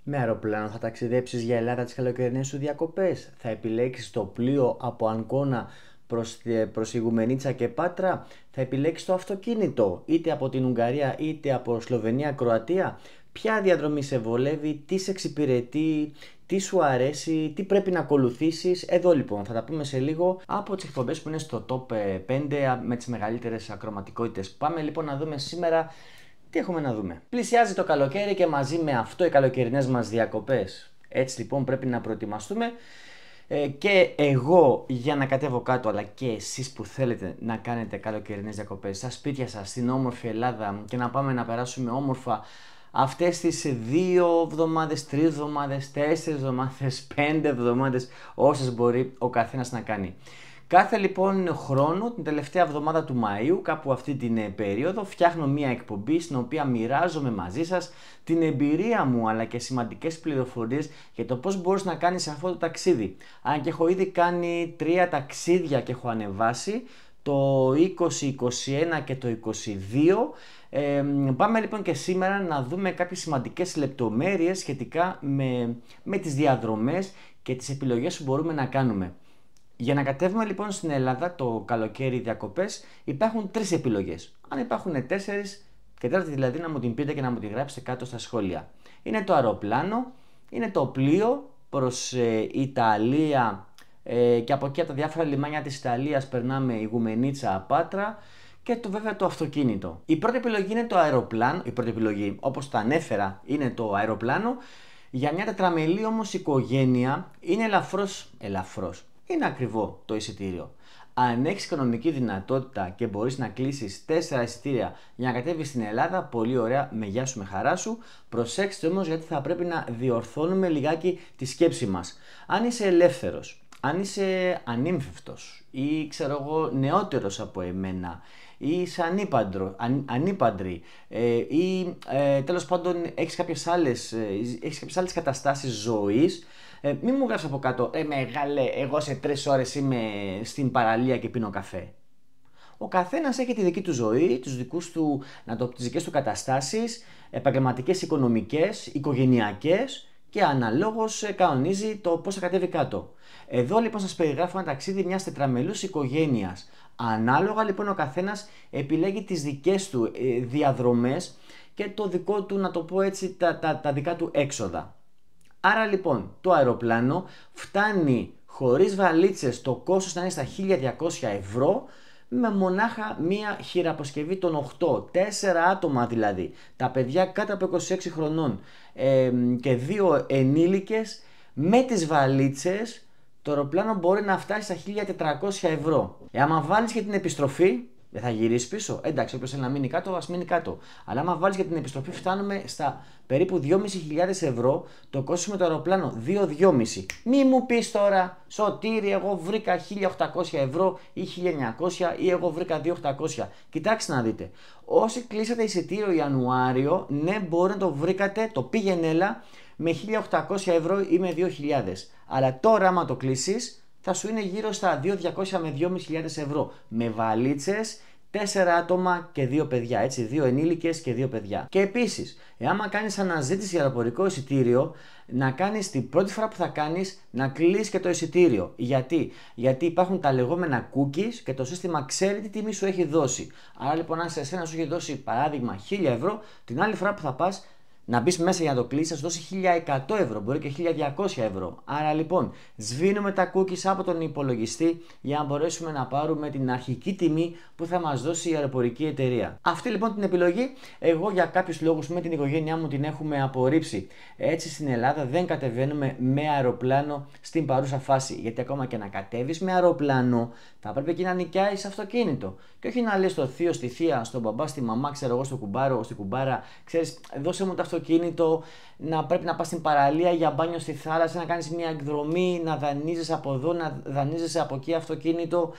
Με αεροπλάνο θα ταξιδέψεις για Ελλάδα τις καλοκαιρινές σου διακοπές? Θα επιλέξεις το πλοίο από Αγκώνα προς Ιγουμενίτσα και Πάτρα? Θα επιλέξεις το αυτοκίνητο είτε από την Ουγγαρία είτε από Σλοβενία, Κροατία? Ποια διαδρομή σε βολεύει, τι σε εξυπηρετεί, τι σου αρέσει, τι πρέπει να ακολουθήσεις? Εδώ λοιπόν θα τα πούμε σε λίγο από τις εκπομπές που είναι στο top 5 με τις μεγαλύτερες ακροματικότητες. Πάμε λοιπόν να δούμε σήμερα τι έχουμε να δούμε. Πλησιάζει το καλοκαίρι και μαζί με αυτό οι καλοκαιρινές μας διακοπές. Έτσι λοιπόν πρέπει να προετοιμαστούμε και εγώ για να κατέβω κάτω, αλλά και εσείς που θέλετε να κάνετε καλοκαιρινές διακοπές στα σπίτια σας, στην όμορφη Ελλάδα και να πάμε να περάσουμε όμορφα αυτές τις 2 εβδομάδες, 3 εβδομάδες, 4 εβδομάδες, 5 εβδομάδες, όσες μπορεί ο καθένας να κάνει. Κάθε λοιπόν χρόνο, την τελευταία εβδομάδα του Μαΐου, κάπου αυτή την περίοδο, φτιάχνω μία εκπομπή στην οποία μοιράζομαι μαζί σας την εμπειρία μου αλλά και σημαντικές πληροφορίες για το πώς μπορείς να κάνεις αυτό το ταξίδι. Αν και έχω ήδη κάνει 3 ταξίδια και έχω ανεβάσει, το 20, 21 και το 22. Πάμε λοιπόν και σήμερα να δούμε κάποιες σημαντικές λεπτομέρειες σχετικά με τις διαδρομές και τις επιλογές που μπορούμε να κάνουμε. Για να κατέβουμε λοιπόν στην Ελλάδα το καλοκαίρι διακοπές υπάρχουν 3 επιλογές. Αν υπάρχουν 4, και τέταρτη δηλαδή να μου την πείτε και να μου την γράψετε κάτω στα σχόλια. Είναι το αεροπλάνο, είναι το πλοίο προς Ιταλία και από εκεί από τα διάφορα λιμάνια της Ιταλίας περνάμε Ιγουμενίτσα, Πάτρα και βέβαια το αυτοκίνητο. Η πρώτη επιλογή είναι το αεροπλάνο, η πρώτη επιλογή όπως τα ανέφερα είναι το αεροπλάνο. Για μια τετραμελή όμως οικογένεια είναι ελαφρώς. Είναι ακριβό το εισιτήριο. Αν έχεις οικονομική δυνατότητα και μπορείς να κλείσεις 4 εισιτήρια για να κατέβεις στην Ελλάδα, πολύ ωραία, με γεια σου, με χαρά σου. Προσέξτε όμως γιατί θα πρέπει να διορθώνουμε λιγάκι τη σκέψη μας. Αν είσαι ελεύθερος, αν είσαι ανήμφευτος ή ξέρω εγώ νεότερος από εμένα ή είσαι ανήπαντρη ή τέλος πάντων έχεις κάποιες άλλες καταστάσεις ζωής, μην μου γράψεις από κάτω μεγάλε, εγώ σε 3 ώρες είμαι στην παραλία και πίνω καφέ. Ο καθένας έχει τη δική του ζωή, τις δικές του καταστάσεις, επαγγελματικές, οικονομικές, οικογενειακές και αναλόγως κανονίζει το πώς θα κατέβει κάτω. Εδώ λοιπόν σας περιγράφω ένα ταξίδι μιας τετραμελούς οικογένειας. Ανάλογα λοιπόν ο καθένας επιλέγει τις δικές του διαδρομές και το δικό του, να το πω έτσι, τα δικά του έξοδα. Άρα λοιπόν το αεροπλάνο φτάνει χωρίς βαλίτσες, το κόστος να είναι στα 1.200 ευρώ με μονάχα μία χειραποσκευή των 8, 4 άτομα δηλαδή, τα παιδιά κάτω από 26 χρονών και 2 ενήλικες με τις βαλίτσες. Το αεροπλάνο μπορεί να φτάσει στα 1.400 ευρώ. Άμα βάλεις και την επιστροφή, δεν θα γυρίσει πίσω. Εντάξει, όποιος θέλει να μείνει κάτω, ας μείνει κάτω. Αλλά άμα βάλεις για την επιστροφή, φτάνουμε στα περίπου 2.500 ευρώ το κόστος με το αεροπλάνο. 2-2,5. Μη μου πεις τώρα, Σωτήρη, εγώ βρήκα 1.800 ευρώ ή 1.900 ή εγώ βρήκα 2.800. Κοιτάξτε να δείτε. Όσοι κλείσατε εισιτήριο Ιανουάριο, ναι, μπορεί να το βρήκατε, το πήγαινε έλα με 1.800 ευρώ ή με 2.000. Αλλά τώρα, άμα το κλείσεις, θα σου είναι γύρω στα 2.200 με 2.500 ευρώ με βαλίτσες, 4 άτομα και 2 παιδιά, έτσι, 2 ενήλικες και 2 παιδιά. Και επίσης, άμα κάνεις αναζήτηση για αεροπορικό εισιτήριο, να κάνεις την πρώτη φορά που θα κάνεις να κλείσεις και το εισιτήριο. Γιατί υπάρχουν τα λεγόμενα cookies και το σύστημα ξέρει τι τιμή σου έχει δώσει. Άρα λοιπόν, αν σε εσένα σου έχει δώσει παράδειγμα 1.000 ευρώ, την άλλη φορά που θα πας να μπεις μέσα για να το κλείσεις, θα σου δώσει 1.100 ευρώ, μπορεί και 1.200 ευρώ. Άρα λοιπόν, σβήνουμε τα cookies από τον υπολογιστή για να μπορέσουμε να πάρουμε την αρχική τιμή που θα μας δώσει η αεροπορική εταιρεία. Αυτή λοιπόν την επιλογή, εγώ για κάποιους λόγους με την οικογένειά μου την έχουμε απορρίψει. Έτσι στην Ελλάδα δεν κατεβαίνουμε με αεροπλάνο στην παρούσα φάση. Γιατί ακόμα και να κατέβεις με αεροπλάνο, θα πρέπει εκεί να νοικιάσεις αυτοκίνητο. Και όχι να λες στο θείο, στη θεία, στον μπαμπά, στη μαμά, ξέρω εγώ, στο κουμπάρο, στη κουμπάρα, ξέρεις, δώσε μου το αυτοκίνητο, να πρέπει να πας στην παραλία για μπάνιο στη θάλασσα, να κάνεις μια εκδρομή, να δανείζεσαι από εδώ, να δανείζεσαι από εκεί αυτοκίνητο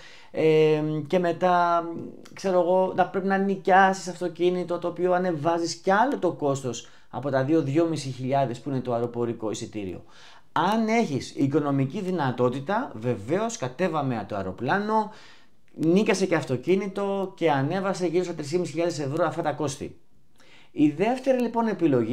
και μετά, ξέρω εγώ, να πρέπει να νοικιάσεις αυτοκίνητο, το οποίο ανεβάζεις κι άλλο το κόστος από τα 2.500 που είναι το αεροπορικό εισιτήριο. Αν έχεις οικονομική δυνατότητα, βεβαίως κατέβαμε το αεροπλάνο, νίκασε και αυτοκίνητο και ανέβασε γύρω στα 3.500 ευρώ αυτά τα κόστη. Η δεύτερη λοιπόν επιλογή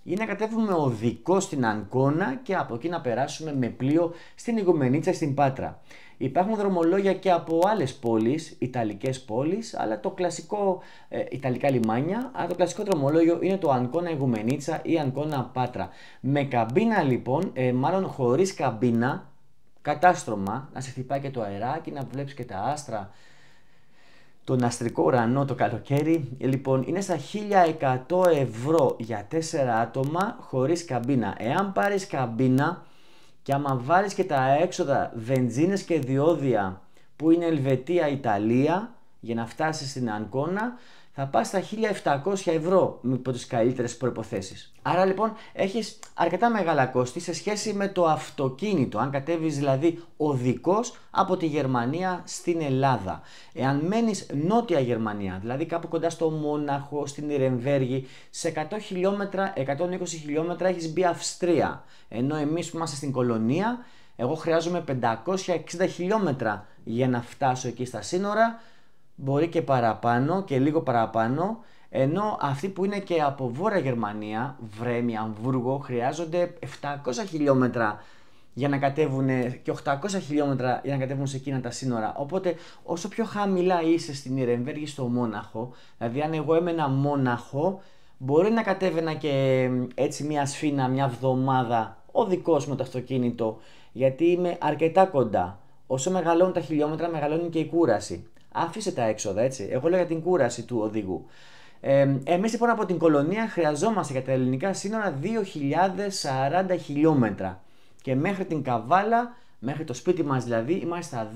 ή να κατέβουμε οδικό στην Αγκώνα και από εκεί να περάσουμε με πλοίο στην Ιγουμενίτσα στην Πάτρα. Υπάρχουν δρομολόγια και από άλλες πόλεις, ιταλικές πόλεις, αλλά το κλασικό, ιταλικά λιμάνια, αλλά το κλασικό δρομολόγιο είναι το Αγκώνα Ιγουμενίτσα ή Αγκώνα Πάτρα. Με καμπίνα λοιπόν, μάλλον χωρίς καμπίνα, κατάστρωμα, να σε χτυπάει και το αεράκι, να βλέπεις και τα άστρα, τον αστρικό ουρανό το καλοκαίρι. Λοιπόν, είναι στα 1100 ευρώ για 4 άτομα χωρίς καμπίνα. Εάν πάρεις καμπίνα και άμα βάλεις και τα έξοδα βενζίνες και διόδια που είναι Ελβετία, Ιταλία, για να φτάσεις στην Αγκώνα, θα πας στα 1700 ευρώ υπό τις καλύτερες προϋποθέσεις. Άρα λοιπόν έχεις αρκετά μεγάλα κόστη σε σχέση με το αυτοκίνητο, αν κατέβεις δηλαδή οδικός από τη Γερμανία στην Ελλάδα. Εάν μένεις νότια Γερμανία, δηλαδή κάπου κοντά στο Μόναχο, στην Ιρεμβέργη, σε 100 χιλιόμετρα, 120 χιλιόμετρα έχεις μπει Αυστρία. Ενώ εμείς που είμαστε στην Κολονία, εγώ χρειάζομαι 560 χιλιόμετρα για να φτάσω εκεί στα σύνορα, μπορεί και παραπάνω και λίγο παραπάνω, ενώ αυτοί που είναι και από Βόρεια Γερμανία, Βρέμη, Αμβούργο, χρειάζονται 700 χιλιόμετρα για να κατέβουν και 800 χιλιόμετρα για να κατέβουν σε εκείνα τα σύνορα. Οπότε όσο πιο χαμηλά είσαι στην Ιρεμβέργη, στο Μόναχο, δηλαδή αν εγώ έμενα Μόναχο, μπορεί να κατέβαινα και έτσι μια σφίνα, μια εβδομάδα οδικός με το αυτοκίνητο, γιατί είμαι αρκετά κοντά. Όσο μεγαλώνουν τα χιλιόμετρα, μεγαλώνει και η κούραση. Αφήστε τα έξοδα, έτσι. Εγώ λέω για την κούραση του οδηγού. Εμείς λοιπόν από την Κολονία χρειαζόμαστε για τα ελληνικά σύνορα 2.040 χιλιόμετρα. Και μέχρι την Καβάλα, μέχρι το σπίτι μας δηλαδή, είμαστε στα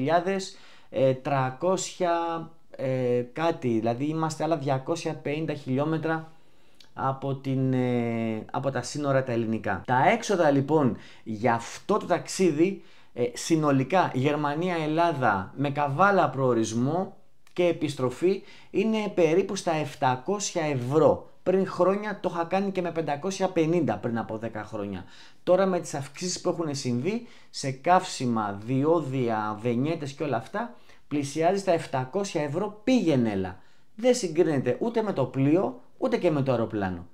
2.300 κάτι. Δηλαδή είμαστε άλλα 250 χιλιόμετρα από τα σύνορα τα ελληνικά. Τα έξοδα λοιπόν για αυτό το ταξίδι, συνολικά Γερμανία-Ελλάδα με Καβάλα προορισμό και επιστροφή, είναι περίπου στα 700 ευρώ. Πριν χρόνια το είχα κάνει και με 550 πριν από 10 χρόνια. Τώρα με τις αυξήσεις που έχουν συμβεί σε καύσιμα, διόδια, βενιέτες και όλα αυτά, πλησιάζει στα 700 ευρώ πήγαινε έλα. Δεν συγκρίνεται ούτε με το πλοίο ούτε και με το αεροπλάνο.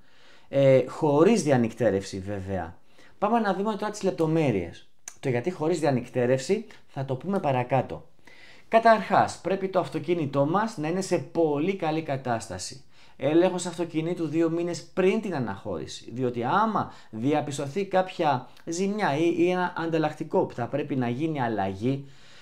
Χωρίς διανυκτέρευση βέβαια. Πάμε να δούμε τώρα τις λεπτομέρειες. Το γιατί χωρίς διανυκτέρευση θα το πούμε παρακάτω. Καταρχάς, πρέπει το αυτοκίνητό μας να είναι σε πολύ καλή κατάσταση. Έλεγχος αυτοκινήτου 2 μήνες πριν την αναχώρηση. Διότι άμα διαπιστωθεί κάποια ζημιά ή ένα ανταλλακτικό που θα πρέπει να γίνει αλλαγή,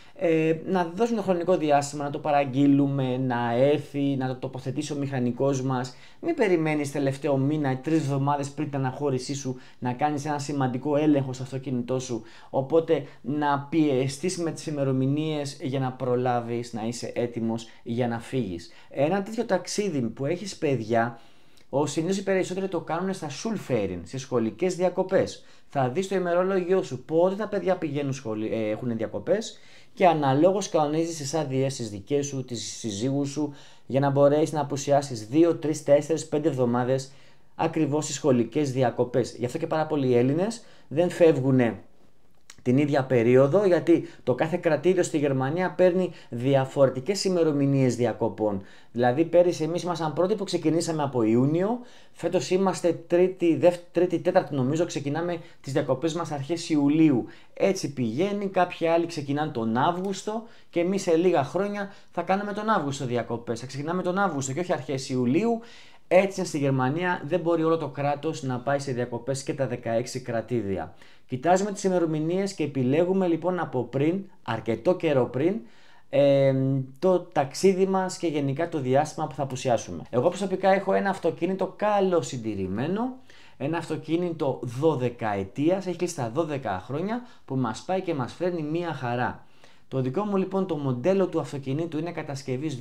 να δώσουμε το χρονικό διάστημα, να το παραγγείλουμε, να έρθει, να το τοποθετήσει ο μηχανικός μας. Μην περιμένεις τελευταίο μήνα ή 3 εβδομάδες πριν την αναχώρησή σου να κάνεις ένα σημαντικό έλεγχο στο αυτοκίνητό σου. Οπότε να πιεστείς με τις ημερομηνίες για να προλάβεις να είσαι έτοιμος για να φύγεις. Ένα τέτοιο ταξίδι που έχεις παιδιά, συνήθως οι περισσότεροι το κάνουν στα Schulferien, στις σχολικές διακοπές. Θα δεις το ημερολόγιο σου πότε τα παιδιά πηγαίνουν έχουν διακοπές και αναλόγως κανονίζεις τις άδειές τις δικές σου, τις συζύγου σου, για να μπορέσεις να απουσιάσεις 2, 3, 4, 5 εβδομάδες ακριβώς στις σχολικές διακοπές. Γι' αυτό και πάρα πολλοί Έλληνες δεν φεύγουν την ίδια περίοδο, γιατί το κάθε κρατήριο στη Γερμανία παίρνει διαφορετικές ημερομηνίες διακοπών. Δηλαδή πέρυσι εμείς ήμασταν πρώτοι που ξεκινήσαμε από Ιούνιο, φέτος είμαστε τρίτη, τέταρτη νομίζω, ξεκινάμε τις διακοπές μας αρχές Ιουλίου. Έτσι πηγαίνει, κάποιοι άλλοι ξεκινάνε τον Αύγουστο και εμείς σε λίγα χρόνια θα κάνουμε τον Αύγουστο διακοπές. Θα ξεκινάμε τον Αύγουστο και όχι αρχές Ιουλίου. Έτσι στη Γερμανία δεν μπορεί όλο το κράτος να πάει σε διακοπές και τα 16 κρατήδια. Κοιτάζουμε τις ημερομηνίες και επιλέγουμε λοιπόν από πριν, αρκετό καιρό πριν, το ταξίδι μας και γενικά το διάστημα που θα απουσιάσουμε. Εγώ προσωπικά έχω ένα αυτοκίνητο καλοσυντηρημένο, ένα αυτοκίνητο 12 ετίας, έχει κλείσει τα 12 χρόνια, που μας πάει και μας φέρνει μία χαρά. Το δικό μου λοιπόν το μοντέλο του αυτοκινήτου είναι κατασκευής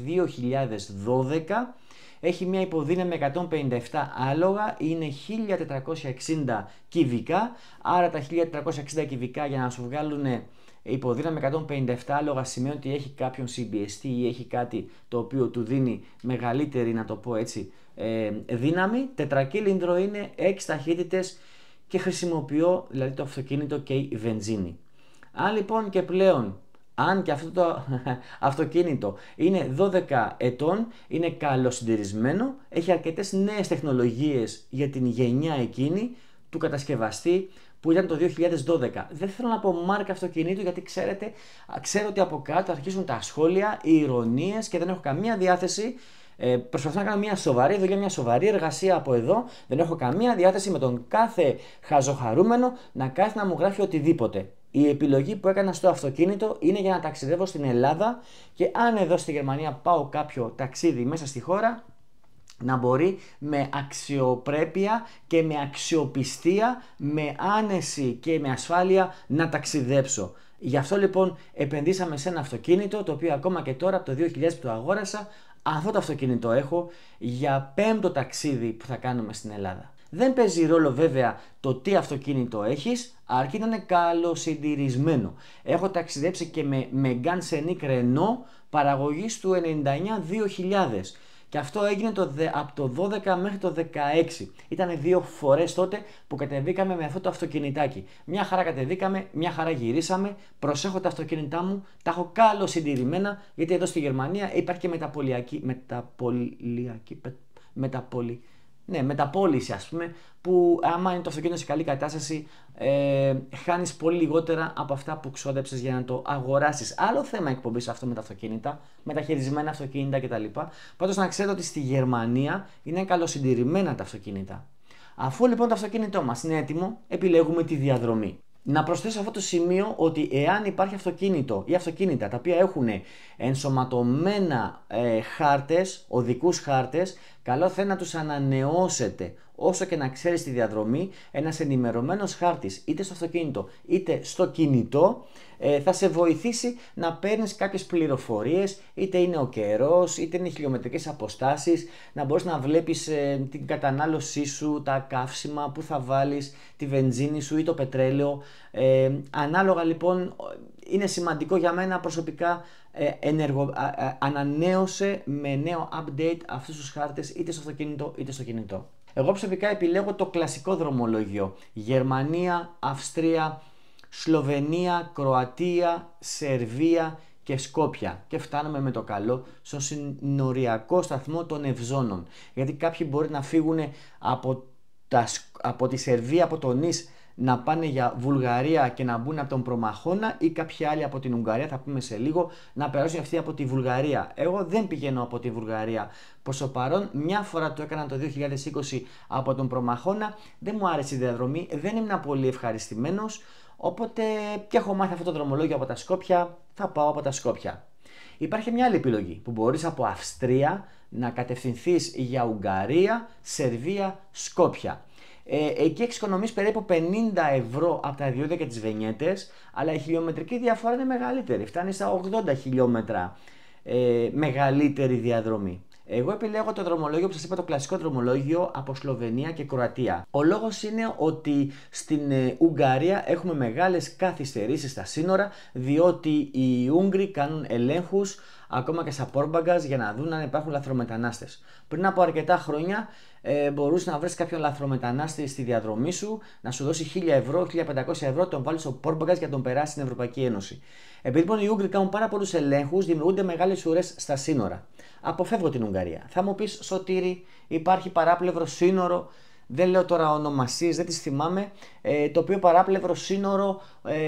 2012, έχει μια υποδύναμη 157 άλογα, είναι 1460 κυβικά, άρα τα 1460 κυβικά για να σου βγάλουν υποδύναμη 157 άλογα σημαίνει ότι έχει κάποιον CBST ή έχει κάτι το οποίο του δίνει μεγαλύτερη, να το πω έτσι, δύναμη. Τετρακύλινδρο είναι, 6 ταχύτητες και χρησιμοποιώ δηλαδή το αυτοκίνητο και η βενζίνη. Αν λοιπόν και πλέον Αν και αυτό το αυτοκίνητο είναι 12 ετών, είναι καλοσυντηρησμένο, έχει αρκετές νέες τεχνολογίες για την γενιά εκείνη του κατασκευαστή που ήταν το 2012. Δεν θέλω να πω μάρκα αυτοκινήτου γιατί ξέρω ότι από κάτω αρχίζουν τα σχόλια, οι ηρωνίες και δεν έχω καμία διάθεση. Προσπαθώ να κάνω μια σοβαρή δουλειά, μια σοβαρή εργασία από εδώ. Δεν έχω καμία διάθεση με τον κάθε χαζοχαρούμενο να κάθεται να μου γράφει οτιδήποτε. Η επιλογή που έκανα στο αυτοκίνητο είναι για να ταξιδεύω στην Ελλάδα και αν εδώ στη Γερμανία πάω κάποιο ταξίδι μέσα στη χώρα, να μπορεί με αξιοπρέπεια και με αξιοπιστία, με άνεση και με ασφάλεια να ταξιδέψω. Γι' αυτό λοιπόν επενδύσαμε σε ένα αυτοκίνητο το οποίο ακόμα και τώρα από το 2000 που το αγόρασα, αυτό το αυτοκίνητο έχω για 5ο ταξίδι που θα κάνουμε στην Ελλάδα. Δεν παίζει ρόλο βέβαια το τι αυτοκίνητο έχεις, αρκεί να είναι καλοσυντηρησμένο. Έχω ταξιδέψει και με Megane Scenic Renault παραγωγής του 99-2000 και αυτό έγινε από το 12 μέχρι το 16. Ήταν 2 φορές τότε που κατεβήκαμε με αυτό το αυτοκινητάκι. Μια χαρά κατεβήκαμε, μια χαρά γυρίσαμε, προσέχω τα αυτοκίνητά μου, τα έχω καλοσυντηρημένα γιατί εδώ στη Γερμανία υπάρχει και μεταπώληση ας πούμε, που άμα είναι το αυτοκίνητο σε καλή κατάσταση χάνεις πολύ λιγότερα από αυτά που ξόδεψες για να το αγοράσεις. Άλλο θέμα εκπομπής αυτό με τα αυτοκίνητα, μεταχειρισμένα αυτοκίνητα κτλ. Πάντως να ξέρετε ότι στη Γερμανία είναι καλοσυντηρημένα τα αυτοκίνητα. Αφού λοιπόν το αυτοκίνητό μας είναι έτοιμο, επιλέγουμε τη διαδρομή. Να προσθέσω σε αυτό το σημείο ότι εάν υπάρχει αυτοκίνητο ή αυτοκίνητα τα οποία έχουν ενσωματωμένα χάρτες, οδικούς χάρτες, καλό θα είναι να τους ανανεώσετε. Όσο και να ξέρεις τη διαδρομή, ένας ενημερωμένος χάρτης είτε στο αυτοκίνητο είτε στο κινητό θα σε βοηθήσει να παίρνεις κάποιες πληροφορίες, είτε είναι ο καιρός, είτε είναι οι χιλιομετρικές αποστάσεις, να μπορείς να βλέπεις την κατανάλωσή σου, τα καύσιμα που θα βάλεις, τη βενζίνη σου ή το πετρέλαιο. Ανάλογα λοιπόν είναι σημαντικό για μένα προσωπικά ανανέωσε με νέο update αυτούς τους χάρτες είτε στο αυτοκίνητο είτε στο κινητό. Εγώ προσωπικά επιλέγω το κλασικό δρομολόγιο. Γερμανία, Αυστρία, Σλοβενία, Κροατία, Σερβία και Σκόπια. Και φτάνουμε με το καλό στο συνοριακό σταθμό των Ευζώνων. Γιατί κάποιοι μπορεί να φύγουν από τη Σερβία, από το Νις, να πάνε για Βουλγαρία και να μπουν από τον Προμαχώνα ή κάποιοι άλλοι από την Ουγγαρία, θα πούμε σε λίγο, να περάσουν αυτοί από τη Βουλγαρία. Εγώ δεν πηγαίνω από τη Βουλγαρία προς το παρόν, μια φορά το έκανα το 2020 από τον Προμαχώνα, δεν μου άρεσε η διαδρομή, δεν ήμουν πολύ ευχαριστημένος, οπότε και έχω μάθει αυτό το δρομολόγιο από τα Σκόπια, θα πάω από τα Σκόπια. Υπάρχει μια άλλη επιλογή που μπορείς από Αυστρία να κατευθυνθείς για Ουγγαρία, Σερβία, Σκόπια. Εκεί εξοικονομείς περίπου 50 ευρώ από τα διόδια και τις βενιέτες, αλλά η χιλιομετρική διαφορά είναι μεγαλύτερη, φτάνει στα 80 χιλιόμετρα μεγαλύτερη διαδρομή. Εγώ επιλέγω το δρομολόγιο που σας είπα, το κλασικό δρομολόγιο από Σλοβενία και Κροατία. Ο λόγος είναι ότι στην Ουγγαρία έχουμε μεγάλες καθυστερήσεις στα σύνορα, διότι οι Ούγγροι κάνουν ελέγχους ακόμα και στα πόρμπαγκαζ για να δουν αν υπάρχουν λαθρομετανάστες. Πριν από αρκετά χρόνια μπορούσε να βρεις κάποιον λαθρομετανάστη στη διαδρομή σου, να σου δώσει 1.000 ευρώ, 1.500 ευρώ, τον βάλει στο πόρμπαγκαζ για να τον περάσει στην Ευρωπαϊκή Ένωση. Επειδή λοιπόν οι Ούγγροι κάνουν πάρα πολλούς ελέγχους, δημιουργούνται μεγάλες ουρές στα σύνορα. Αποφεύγω την Ουγγαρία. Θα μου πεις, Σωτήρη, υπάρχει παράπλευρο σύνορο, δεν λέω τώρα ονομασίες, δεν τις θυμάμαι, το οποίο παράπλευρο σύνορο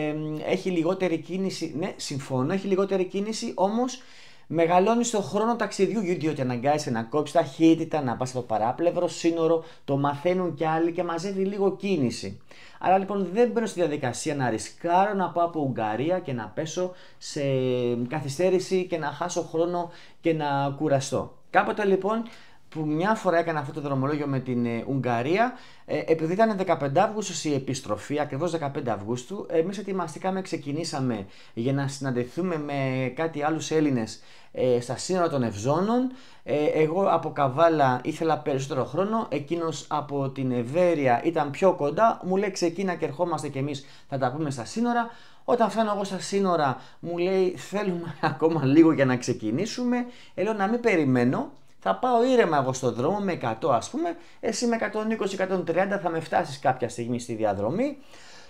έχει λιγότερη κίνηση. Ναι, συμφωνώ, έχει λιγότερη κίνηση, όμως μεγαλώνει στον χρόνο ταξιδιού, διότι αναγκάζεσαι να κόψεις ταχύτητα, να πας στο παράπλευρο σύνορο, το μαθαίνουν κι άλλοι και μαζεύει λίγο κίνηση. Άρα λοιπόν δεν μπαίνω στη διαδικασία να ρισκάρω να πάω από Ουγγαρία και να πέσω σε καθυστέρηση και να χάσω χρόνο και να κουραστώ. Κάποτε λοιπόν που μια φορά έκανα αυτό το δρομολόγιο με την Ουγγαρία, επειδή ήταν 15 Αυγούστου η επιστροφή, ακριβώς 15 Αυγούστου, εμείς ετοιμαστήκαμε, ξεκινήσαμε για να συναντηθούμε με κάτι άλλους Έλληνες στα σύνορα των Ευζώνων. Εγώ από Καβάλα ήθελα περισσότερο χρόνο, εκείνος από την Εβέρεια ήταν πιο κοντά, μου λέει ξεκίνα και ερχόμαστε κι εμείς, θα τα πούμε στα σύνορα. Όταν φτάνω εγώ στα σύνορα μου λέει θέλουμε ακόμα λίγο για να ξεκινήσουμε, λέω να μην περιμένω. Θα πάω ήρεμα εγώ στον δρόμο με 100 ας πούμε, εσύ με 120-130 θα με φτάσεις κάποια στιγμή στη διαδρομή.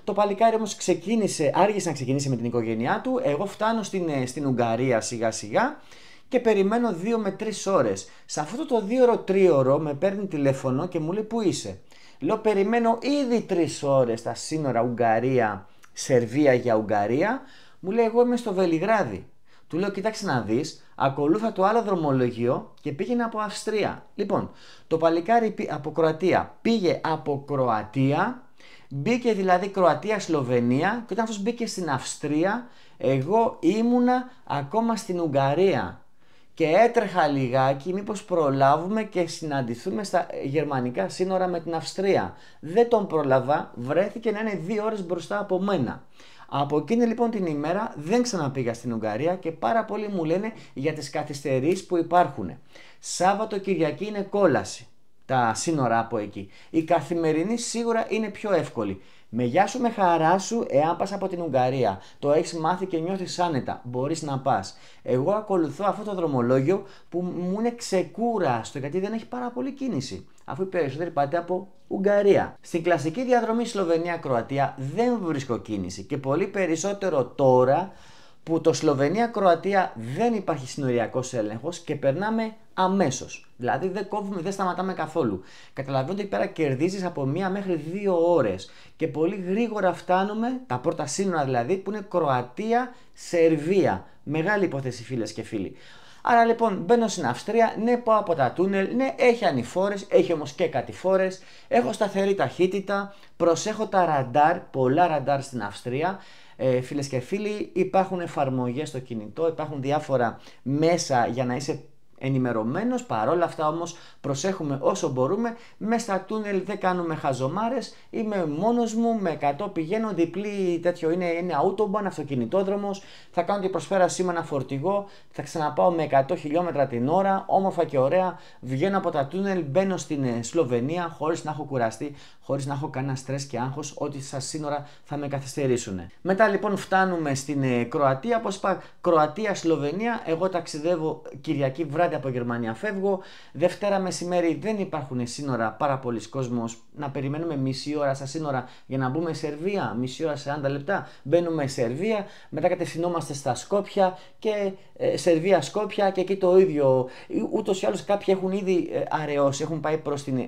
Το παλικάρι όμως άργησε να ξεκινήσει με την οικογένειά του. Εγώ φτάνω στην Ουγγαρία σιγά σιγά και περιμένω 2 με 3 ώρες. Σε αυτό το 2ωρο-3ωρο με παίρνει τηλέφωνο και μου λέει πού είσαι. Λέω περιμένω ήδη 3 ώρες στα σύνορα Ουγγαρία, Σερβία για Ουγγαρία. Μου λέει εγώ είμαι στο Βελιγράδι. Του λέω κοίταξε να δεις, ακολούθα το άλλο δρομολογίο και πήγαινε από Αυστρία. Λοιπόν, το παλικάρι από Κροατία πήγε από Κροατία, μπήκε δηλαδή Κροατία-Σλοβενία και όταν αυτός μπήκε στην Αυστρία, εγώ ήμουνα ακόμα στην Ουγγαρία. Και έτρεχα λιγάκι μήπως προλάβουμε και συναντηθούμε στα γερμανικά σύνορα με την Αυστρία. Δεν τον πρόλαβα, βρέθηκε να είναι 2 ώρες μπροστά από μένα. Από εκείνη λοιπόν την ημέρα δεν ξαναπήγα στην Ουγγαρία και πάρα πολλοί μου λένε για τις καθυστερήσεις που υπάρχουν. Σάββατο Κυριακή είναι κόλαση τα σύνορα από εκεί. Η καθημερινή σίγουρα είναι πιο εύκολη. Με γεια σου με χαρά σου, εάν πας από την Ουγγαρία, το έχεις μάθει και νιώθεις άνετα, μπορείς να πας. Εγώ ακολουθώ αυτό το δρομολόγιο που μου είναι ξεκούραστο γιατί δεν έχει πάρα πολύ κίνηση, αφού οι περισσότεροι πάτε από Ουγγαρία. Στην κλασική διαδρομή Σλοβενία-Κροατία δεν βρίσκω κίνηση και πολύ περισσότερο τώρα που το Σλοβενία-Κροατία δεν υπάρχει συνοριακός έλεγχος και περνάμε αμέσως. Δηλαδή δεν κόβουμε, δεν σταματάμε καθόλου. Καταλαβαίνετε ότι πέρα κερδίζεις από 1 μέχρι 2 ώρες και πολύ γρήγορα φτάνουμε, τα πρώτα σύνορα δηλαδή, που είναι Κροατία-Σερβία. Μεγάλη υπόθεση φίλες και φίλοι. Άρα λοιπόν μπαίνω στην Αυστρία, ναι πάω από τα τούνελ, ναι έχει ανηφόρες, έχει όμως και κατηφόρες, έχω σταθερή ταχύτητα, προσέχω τα ραντάρ, πολλά ραντάρ στην Αυστρία. Φίλες και φίλοι, υπάρχουν εφαρμογές στο κινητό, υπάρχουν διάφορα μέσα για να είσαι ενημερωμένος. Παρόλα αυτά όμως προσέχουμε όσο μπορούμε. Μέσα στα τούνελ δεν κάνουμε χαζομάρες. Είμαι μόνος μου, με 100 πηγαίνω, διπλή τέτοιο είναι autobahn, αυτοκινητόδρομος. Θα κάνω την προσφέρασή με ένα φορτηγό, θα ξαναπάω με 100 χιλιόμετρα την ώρα, όμορφα και ωραία. Βγαίνω από τα τούνελ, μπαίνω στην Σλοβενία χωρίς να έχω κουραστεί, χωρίς να έχω κανένα στρες και άγχος ότι στα σύνορα θα με καθυστερήσουν. Μετά λοιπόν φτάνουμε στην Κροατία, όπως είπα, Κροατία-Σλοβενία. Εγώ ταξιδεύω Κυριακή βράδυ από Γερμανία, φεύγω. Δευτέρα μεσημέρι δεν υπάρχουν σύνορα, πάρα πολλοί κόσμος. Να περιμένουμε μισή ώρα στα σύνορα για να μπούμε Σερβία, μισή ώρα 40 λεπτά. Μπαίνουμε Σερβία, μετά κατευθυνόμαστε στα Σκόπια και Σερβία-Σκόπια και εκεί το ίδιο. Ούτως ή άλλως κάποιοι έχουν ήδη αραιώσει, έχουν πάει προς την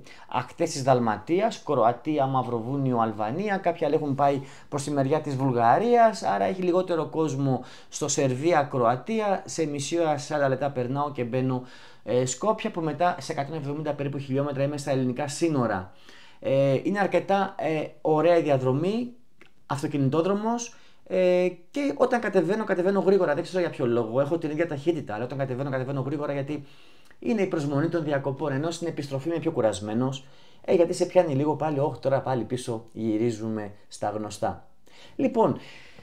ακτές της Δαλματίας, Κροατία, Μαυροβούνιο, Αλβανία. Κάποιοι άλλοι έχουν πάει προς τη μεριά της Βουλγαρίας, άρα έχει λιγότερο κόσμο στο Σερβία-Κροατία. Σε μισή ώρα 40 λεπτά περνάω και μπαίνω Σκόπια, που μετά σε 170 περίπου χιλιόμετρα είμαι στα ελληνικά σύνορα. Είναι αρκετά ωραία η διαδρομή, αυτοκινητόδρομος. Και όταν κατεβαίνω γρήγορα. Δεν ξέρω για ποιο λόγο. Έχω την ίδια ταχύτητα, αλλά όταν κατεβαίνω γρήγορα γιατί είναι η προσμονή των διακοπών. Ενώ στην επιστροφή είμαι πιο κουρασμένος. Γιατί σε πιάνει λίγο πάλι, όχι τώρα πάλι πίσω γυρίζουμε στα γνωστά. Λοιπόν,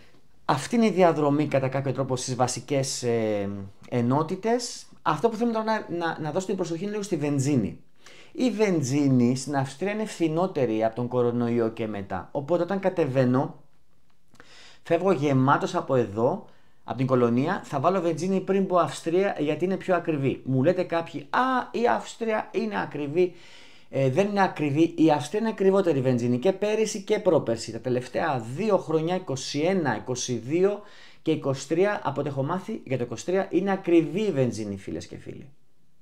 αυτή είναι η διαδρομή κατά κάποιο τρόπο στις βασικές ενότητες. Αυτό που θέλω τώρα να δώσω την προσοχή είναι λίγο στη βενζίνη. Η βενζίνη στην Αυστρία είναι φθηνότερη από τον κορονοϊό και μετά. Οπότε όταν κατεβαίνω, φεύγω γεμάτος από εδώ, από την κολονία, θα βάλω βενζίνη πριν πω Αυστρία γιατί είναι πιο ακριβή. Μου λέτε κάποιοι, η Αυστρία είναι ακριβή. Δεν είναι ακριβή. Η Αυστρία είναι ακριβότερη βενζίνη και πέρυσι και πρόπερσι. Τα τελευταία 2 χρόνια, 21, 22 και 23, από ό,τι έχω μάθει για το 23, είναι ακριβή η βενζίνη, φίλες και φίλοι.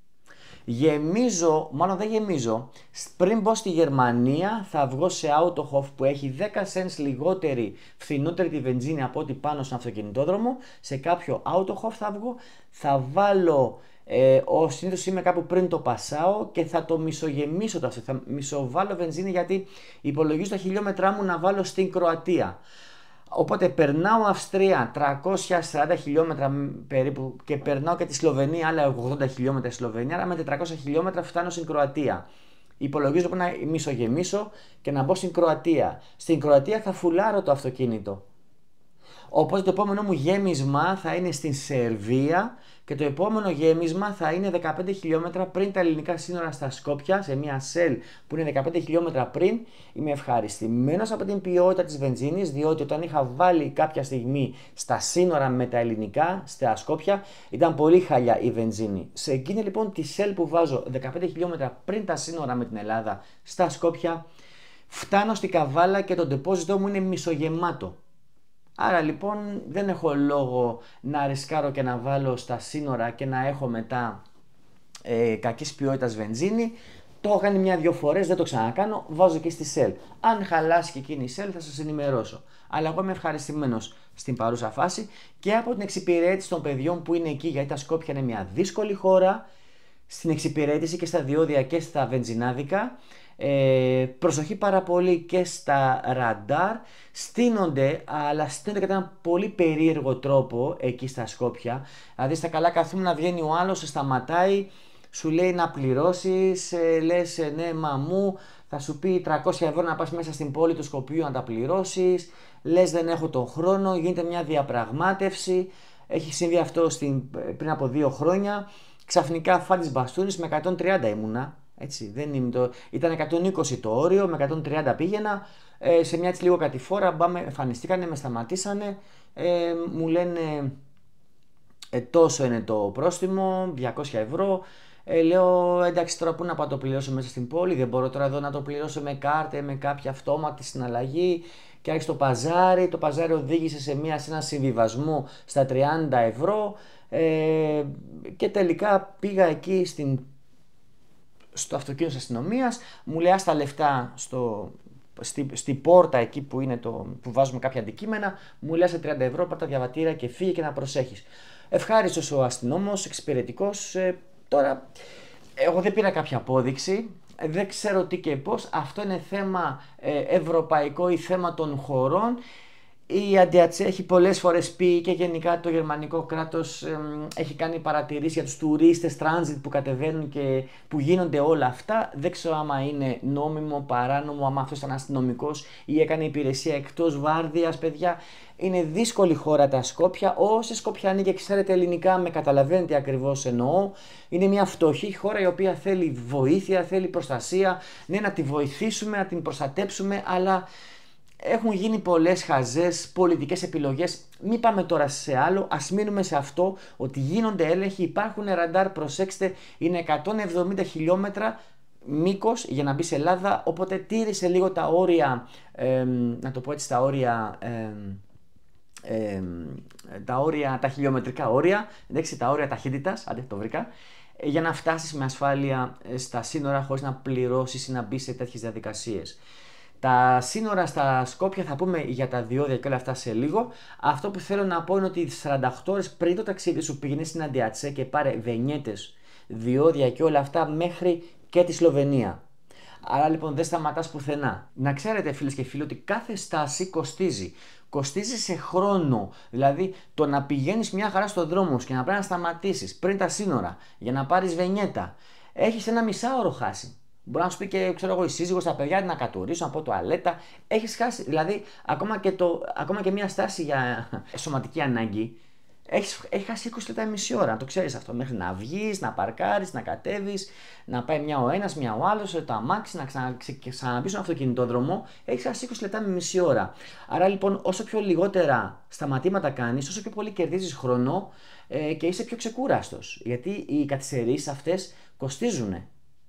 Γεμίζω, μάλλον δεν γεμίζω, πριν μπω στη Γερμανία θα βγω σε Autohof που έχει 10 cents λιγότερη, φθηνότερη τη βενζίνη από ό,τι πάνω στον αυτοκινητόδρομο. Σε κάποιο Autohof θα βγω, θα βάλω, συνήθως είμαι κάπου πριν το πασάω και θα το μισογεμίσω το αυτό, θα μισοβάλω βενζίνη γιατί υπολογίζω τα χιλιόμετρά μου να βάλω στην Κροατία. Οπότε περνάω Αυστρία 340 χιλιόμετρα περίπου και περνάω και τη Σλοβενία άλλα 80 χιλιόμετρα στη Σλοβενία, άρα με 400 χιλιόμετρα φτάνω στην Κροατία. Υπολογίζω να μισογεμίσω και να μπω στην Κροατία. Στην Κροατία θα φουλάρω το αυτοκίνητο. Οπότε το επόμενο μου γέμισμα θα είναι στην Σερβία και το επόμενο γέμισμα θα είναι 15 χιλιόμετρα πριν τα ελληνικά σύνορα στα Σκόπια, σε μια σελ που είναι 15 χιλιόμετρα πριν. Είμαι ευχαριστημένος από την ποιότητα της βενζίνης, διότι όταν είχα βάλει κάποια στιγμή στα σύνορα με τα ελληνικά, στα Σκόπια, ήταν πολύ χαλιά η βενζίνη. Σε εκείνη λοιπόν τη σελ που βάζω 15 χιλιόμετρα πριν τα σύνορα με την Ελλάδα, στα Σκόπια, Φτάνω στην Καβάλα και το ντεπόζιτό μου είναι μισογεμάτο. Άρα λοιπόν δεν έχω λόγο να ρισκάρω και να βάλω στα σύνορα και να έχω μετά κακής ποιότητας βενζίνη. Το έχω κάνει μια-δυο φορές, δεν το ξανακάνω, βάζω και στη Shell. Αν χαλάσει και εκείνη η Shell θα σας ενημερώσω. Αλλά εγώ είμαι ευχαριστημένος στην παρούσα φάση και από την εξυπηρέτηση των παιδιών που είναι εκεί, γιατί τα Σκόπια είναι μια δύσκολη χώρα, στην εξυπηρέτηση και στα διόδια και στα βενζινάδικα. Προσοχή πάρα πολύ και στα ραντάρ. Στείνονται, αλλά στείνονται κατά έναν πολύ περίεργο τρόπο εκεί στα Σκόπια. Δηλαδή στα καλά καθούμενα βγαίνει ο άλλος, σε σταματάει, σου λέει να πληρώσεις, λες ναι μαμού, θα σου πει 300 € να πας μέσα στην πόλη του Σκοπίου να τα πληρώσεις, λες δεν έχω τον χρόνο, γίνεται μια διαπραγμάτευση. Έχει συμβεί αυτό πριν από 2 χρόνια. Ξαφνικά φάτης μπαστούνης, με 130 ήμουνα. Έτσι, δεν είμαι ήταν 120 το όριο, με 130 πήγαινα. Σε μια έτσι λίγο κατηφόρα, εμφανιστήκανε, με σταματήσανε. Μου λένε τόσο είναι το πρόστιμο, 200 €. Λέω εντάξει, τώρα πού να πάω το πληρώσω μέσα στην πόλη, δεν μπορώ τώρα εδώ να το πληρώσω με κάρτα, με κάποια αυτόματη συναλλαγή. Και άρχισε το παζάρι οδήγησε σε ένα συμβιβασμό στα 30 €. Και τελικά πήγα εκεί στο αυτοκίνητο της αστυνομίας, μου λέει άστα λεφτά στη πόρτα εκεί που, που βάζουμε κάποια αντικείμενα, μου λέει σε 30 € πάρ' τα διαβατήρια και φύγε και να προσέχεις. Ευχάριστος ο αστυνόμος, εξυπηρετικός. Τώρα, εγώ δεν πήρα κάποια απόδειξη, δεν ξέρω τι και πώς, αυτό είναι θέμα ευρωπαϊκό ή θέμα των χωρών. Η Αντιατσέ έχει πολλές φορές πει και γενικά το γερμανικό κράτος έχει κάνει παρατηρήσεις για τους τουρίστες transit που κατεβαίνουν και που γίνονται όλα αυτά. Δεν ξέρω άμα είναι νόμιμο, παράνομο, άμα αυτός ήταν αστυνομικός ή έκανε υπηρεσία εκτός βάρδιας, παιδιά. Είναι δύσκολη χώρα τα Σκόπια. Όσοι Σκοπιανοί και ξέρετε ελληνικά με καταλαβαίνετε τι ακριβώς εννοώ. Είναι μια φτωχή χώρα η οποία θέλει βοήθεια, θέλει προστασία. Ναι, να τη βοηθήσουμε, να την προστατέψουμε, αλλά έχουν γίνει πολλές χαζές πολιτικές επιλογές. Μην πάμε τώρα σε άλλο, ας μείνουμε σε αυτό ότι γίνονται έλεγχοι, υπάρχουν ραντάρ, προσέξτε, είναι 170 χιλιόμετρα μήκος για να μπει σε Ελλάδα, οπότε τήρησε λίγο τα όρια, να το πω έτσι, τα χιλιομετρικά όρια, εντάξει, τα όρια ταχύτητας, άντε το βρήκα, για να φτάσεις με ασφάλεια στα σύνορα χωρίς να πληρώσεις ή να μπει σε τέτοιες διαδικασίες. Τα σύνορα στα Σκόπια θα πούμε για τα διόδια και όλα αυτά σε λίγο. Αυτό που θέλω να πω είναι ότι 48 ώρες πριν το ταξίδι σου πήγαινε στην Αντιατσέ και πάρε βενιέτες, διόδια και όλα αυτά μέχρι και τη Σλοβενία. Άρα λοιπόν δεν σταματάς πουθενά. Να ξέρετε φίλες και φίλοι ότι κάθε στάση κοστίζει. Κοστίζει σε χρόνο. Δηλαδή το να πηγαίνεις μια χαρά στον δρόμο και να πρέπει να σταματήσεις πριν τα σύνορα για να πάρεις βενιέτα, έχεις ένα μισάωρο χάσει. Μπορεί να σου πει και ξέρω εγώ, η σύζυγος, τα παιδιά να κατουρίσω, να πω τουαλέτα. Έχεις χάσει. Δηλαδή, ακόμα και μια στάση για σωματική ανάγκη, έχει χάσει 20 λεπτά ή μισή ώρα. Να το ξέρεις αυτό. Μέχρι να βγεις, να παρκάρεις, να κατέβεις, να πάει μια ο ένας, μια ο άλλος, το αμάξι, να ξαναμπείς στον αυτοκινητόδρομο. Έχεις χάσει 20 λεπτά με μισή ώρα. Άρα λοιπόν, όσο πιο λιγότερα σταματήματα κάνεις, όσο πιο πολύ κερδίζεις χρόνο και είσαι πιο ξεκούραστος. Γιατί οι καθυστερήσεις αυτές κοστίζουν.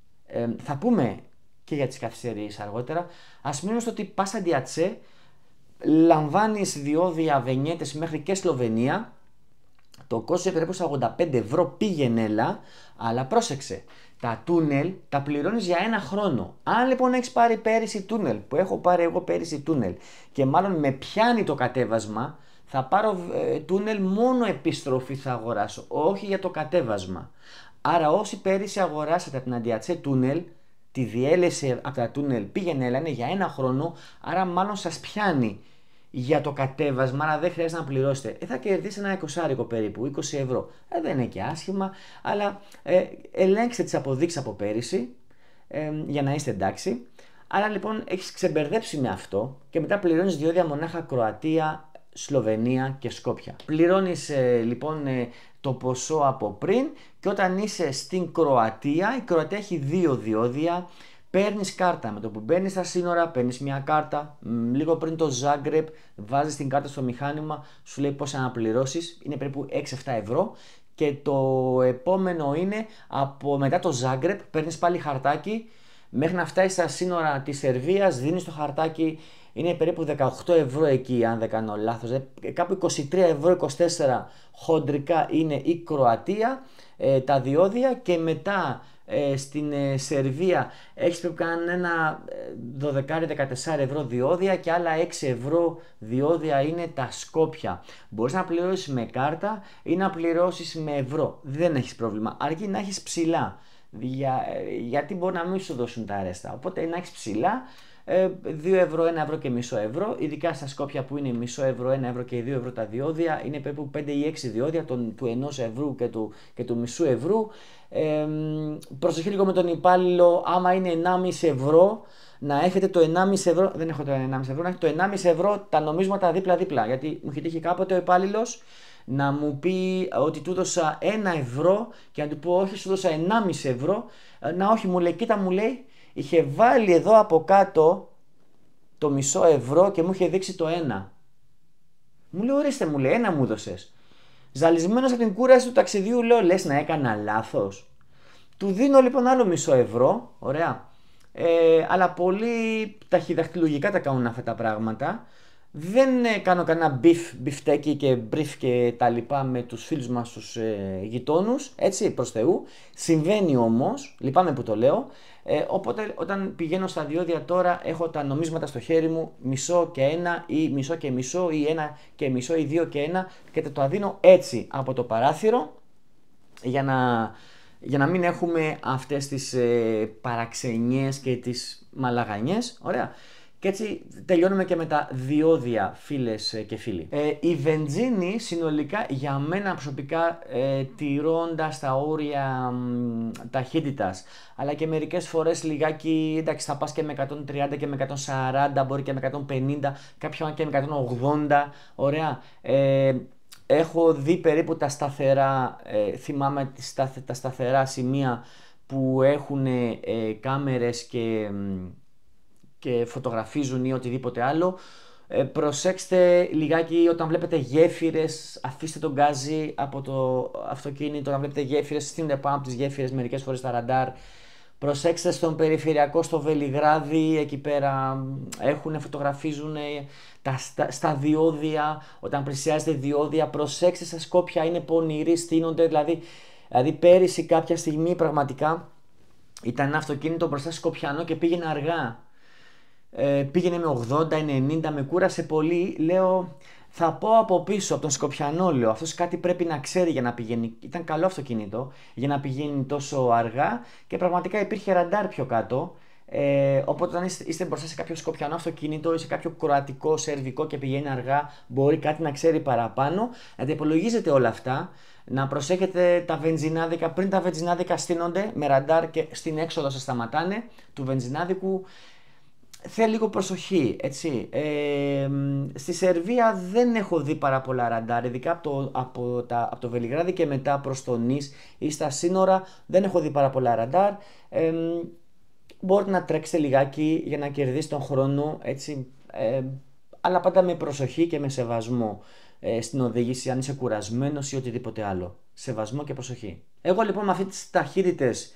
Θα πούμε και για τις καθυστερήσεις αργότερα. Ας μείνουμε στο ότι πας Αντιατσέ, λαμβάνεις διόδια βενιέτες μέχρι και Σλοβενία. Το κόστος περίπου στα 85 € πήγαινε έλα, αλλά πρόσεξε. Τα τούνελ τα πληρώνεις για 1 χρόνο. Αν λοιπόν έχεις πάρει πέρυσι τούνελ, που έχω πάρει εγώ πέρυσι τούνελ, και μάλλον με πιάνει το κατέβασμα, θα πάρω τούνελ μόνο επιστροφή θα αγοράσω, όχι για το κατέβασμα. Άρα όσοι πέρυσι αγοράσατε από την Αντιατσέ τούνελ, τη διέλευση από τα τούνελ πήγαινε έλα, είναι για 1 χρόνο, άρα μάλλον σας πιάνει για το κατέβασμα, άρα δεν χρειάζεται να πληρώσετε. Θα κερδίσει ένα 20 περίπου, 20 €. Δεν είναι και άσχημα, αλλά ελέγξτε τις αποδείξεις από πέρυσι για να είστε εντάξει. Άρα λοιπόν έχεις ξεμπερδέψει με αυτό και μετά πληρώνεις διόδια μονάχα Κροατία, Σλοβενία και Σκόπια. Πληρώνεις λοιπόν το ποσό από πριν και όταν είσαι στην Κροατία, η Κροατία έχει 2 διόδια. Παίρνεις κάρτα, με το που μπαίνεις στα σύνορα παίρνεις μια κάρτα, λίγο πριν το Ζάγκρεπ βάζεις την κάρτα στο μηχάνημα, σου λέει πώς να πληρώσεις, είναι περίπου 6-7 € και το επόμενο είναι μετά το Ζάγκρεπ παίρνεις πάλι χαρτάκι, Μέχρι να φτάσει στα σύνορα της Σερβίας δίνει το χαρτάκι, είναι περίπου 18 ευρώ εκεί αν δεν κάνω λάθος, κάπου 23 ευρώ 24 χοντρικά είναι η Κροατία, τα διόδια, και μετά στην Σερβία έχεις περίπου κανένα 12-14 ευρώ διόδια και άλλα 6 ευρώ διόδια είναι τα Σκόπια. Μπορείς να πληρώσεις με κάρτα ή να πληρώσεις με ευρώ, δεν έχεις πρόβλημα, αρκεί να έχεις ψηλά. Γιατί μπορεί να μην σου δώσουν τα αρέστα. Οπότε να έχεις ψηλά 2 ευρώ, 1 ευρώ και μισό ευρώ. Ειδικά στα Σκόπια που είναι μισό ευρώ, 1 ευρώ και 2 ευρώ τα διόδια, είναι περίπου 5 ή 6 διόδια του 1 ευρώ και του μισού ευρώ. Προσοχή λίγο με τον υπάλληλο, άμα είναι 1,5 ευρώ, να έχετε το 1,5 ευρώ. Δεν έχω το 1,5 ευρώ, να έχετε το 1,5 ευρώ τα νομίσματα δίπλα-δίπλα. Γιατί μου έχει τύχει κάποτε ο υπάλληλος να μου πει ότι του δώσα 1 ευρώ και να του πω όχι, σου δώσα 1,5 ευρώ. Να, όχι, μου λέει, κοίτα, μου λέει, είχε βάλει εδώ από κάτω το μισό ευρώ και μου είχε δείξει το 1. Μου λέει, ορίστε, μου λέει, 1 μου δώσες. Ζαλισμένος από την κούραση του ταξιδιού, λέω, λες να έκανα λάθος? Του δίνω λοιπόν άλλο μισό ευρώ, ωραία. Αλλά πολύ ταχυδαχτυλουργικά τα κάνουν αυτά τα πράγματα. Δεν κάνω κανένα μπιφτέκι και μπριφ και τα λοιπά με τους φίλους μας τους γειτόνους, έτσι, προς Θεού. Συμβαίνει όμως, λυπάμαι που το λέω, οπότε όταν πηγαίνω στα διόδια τώρα έχω τα νομίσματα στο χέρι μου, μισό και ένα ή μισό και μισό ή 1 και μισό ή 2 και 1, και τα δίνω έτσι από το παράθυρο για να μην έχουμε αυτές τις παραξενιές και τις μαλαγανιές, ωραία. Και έτσι τελειώνουμε και με τα διόδια, φίλες και φίλοι. Η βενζίνη συνολικά για μένα προσωπικά, τηρώντας τα όρια ταχύτητας, αλλά και μερικές φορές λιγάκι, εντάξει, θα πας και με 130 και με 140, μπορεί και με 150, κάποια και με 180, ωραία. Έχω δει περίπου τα σταθερά, θυμάμαι τα σταθερά σημεία που έχουν κάμερες και φωτογραφίζουν ή οτιδήποτε άλλο. Προσέξτε λιγάκι όταν βλέπετε γέφυρες, αφήστε τον γκάζι από το αυτοκίνητο. Όταν βλέπετε γέφυρες, στείλτε πάνω από τις γέφυρες μερικές φορές τα ραντάρ. Προσέξτε στον περιφερειακό στο Βελιγράδι, εκεί πέρα φωτογραφίζουν στα διόδια, όταν πλησιάζετε διόδια. Προσέξτε στα Σκόπια, είναι πονηροί, στείνονται, δηλαδή πέρυσι κάποια στιγμή πραγματικά ήταν ένα αυτοκίνητο μπροστά Σκοπιανό και πήγαινε αργά. Πήγαινε με 80-90, με κούρασε πολύ. Λέω, θα πω από πίσω, από τον Σκοπιανό, λέω, αυτός κάτι πρέπει να ξέρει για να πηγαίνει. Ήταν καλό αυτοκίνητο για να πηγαίνει τόσο αργά και πραγματικά υπήρχε ραντάρ πιο κάτω. Οπότε όταν είστε μπροστά σε κάποιο Σκοπιανό αυτοκίνητο ή σε κάποιο κροατικό, σερβικό και πηγαίνει αργά, μπορεί κάτι να ξέρει παραπάνω. Να τα υπολογίζετε όλα αυτά. Να προσέχετε τα βενζινάδικα, πριν τα βενζινάδικα στείνονται με ραντάρ και στην έξοδο σας σταματάνε του βενζινάδικου. Θέλει λίγο προσοχή, έτσι. Στη Σερβία δεν έχω δει πάρα πολλά ραντάρ, ειδικά από το Βελιγράδι και μετά προς το Νις ή στα σύνορα δεν έχω δει πάρα πολλά ραντάρ. Μπορείτε να τρέξετε λιγάκι για να κερδίσετε τον χρόνο, έτσι, αλλά πάντα με προσοχή και με σεβασμό στην οδήγηση, αν είσαι κουρασμένος ή οτιδήποτε άλλο. Σεβασμό και προσοχή. Εγώ λοιπόν με αυτές τις ταχύτητες,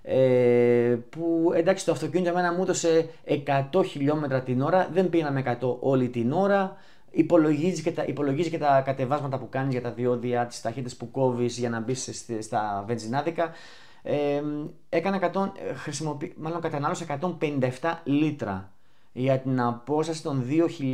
που εντάξει το αυτοκίνητο εμένα μου έδωσε 100 χιλιόμετρα την ώρα, δεν πήγα με 100 όλη την ώρα, υπολογίζει και τα κατεβάσματα που κάνεις για τα διόδια, τις ταχύτητες που κόβεις για να μπεις στα βενζινάδικα. Κατανάλωσα 157 λίτρα για την απόσταση των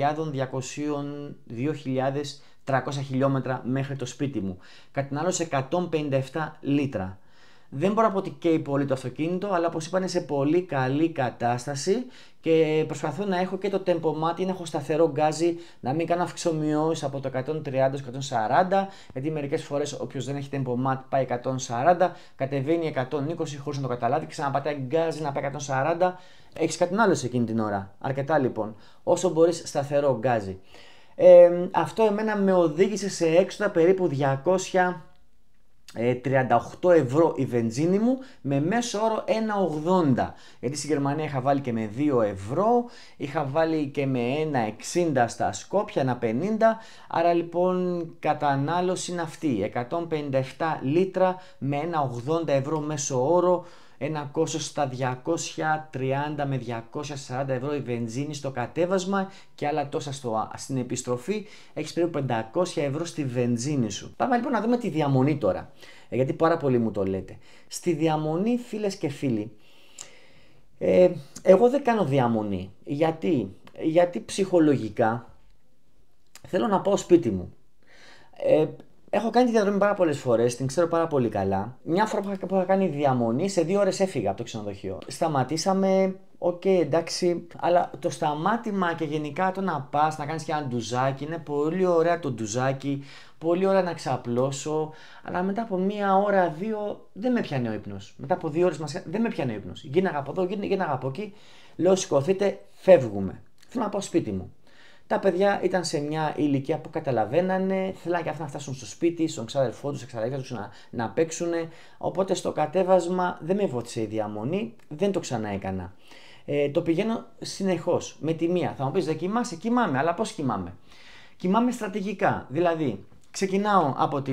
2.300 χιλιόμετρα μέχρι το σπίτι μου. Κατανάλωσε 157 λίτρα. Δεν μπορώ να πω ότι καίει πολύ το αυτοκίνητο, αλλά όπως είπα είναι σε πολύ καλή κατάσταση και προσπαθώ να έχω και το tempomat, να έχω σταθερό γκάζι, να μην κάνω αυξομοιώσεις από το 130 στο 140, γιατί μερικές φορές όποιος δεν έχει tempomat πάει 140, κατεβαίνει 120 χωρίς να το καταλάβει και ξαναπατάει γκάζι να πάει 140, έχεις κατανάλωση εκείνη την ώρα. Αρκετά λοιπόν, όσο μπορείς σταθερό γκάζι. Αυτό εμένα με οδήγησε σε έξοδα περίπου 238 ευρώ η βενζίνη μου με μέσο όρο 1,80, γιατί στη Γερμανία είχα βάλει και με 2 ευρώ, είχα βάλει και με 1,60 στα Σκόπια, 1,50, άρα λοιπόν κατανάλωση είναι αυτή, 157 λίτρα με 1,80 ευρώ μέσο όρο. ένα κόστος στα 230 με 240 ευρώ η βενζίνη στο κατέβασμα και άλλα τόσα στην επιστροφή. Έχεις περίπου 500 ευρώ στη βενζίνη σου. Πάμε λοιπόν να δούμε τη διαμονή τώρα, γιατί πάρα πολλοί μου το λέτε. Στη διαμονή, φίλες και φίλοι, εγώ δεν κάνω διαμονή. Γιατί ψυχολογικά θέλω να πάω σπίτι μου. Έχω κάνει τη διαδρομή πάρα πολλές φορές, την ξέρω πάρα πολύ καλά. Μια φορά που είχα κάνει διαμονή, σε 2 ώρες έφυγα από το ξενοδοχείο. Σταματήσαμε, εντάξει, αλλά το σταμάτημα και γενικά το να πας, να κάνεις και ένα ντουζάκι, είναι πολύ ωραία το ντουζάκι, πολύ ωραία να ξαπλώσω, αλλά μετά από 1 ώρα, 2 δεν με πιάνει ο ύπνος. Μετά από 2 ώρες δεν με πιάνει ο ύπνος. Γίναγα από εδώ, γίναγα από εκεί, λέω σηκωθείτε, φεύγουμε. Θέλω να πάω σπίτι μου. Τα παιδιά ήταν σε μια ηλικία που καταλαβαίνανε, θέλανε και αυτά να φτάσουν στο σπίτι, στον ξάδερφό τους, εξαδέρφια τους να παίξουν. Οπότε στο κατέβασμα δεν με βοήθησε η διαμονή, δεν το ξανά έκανα. Το πηγαίνω συνεχώς, με τη μία. Θα μου πεις, δεν κοιμάσαι? Κοιμάμαι, αλλά πώς κοιμάμαι? Κοιμάμαι στρατηγικά. Δηλαδή, ξεκινάω από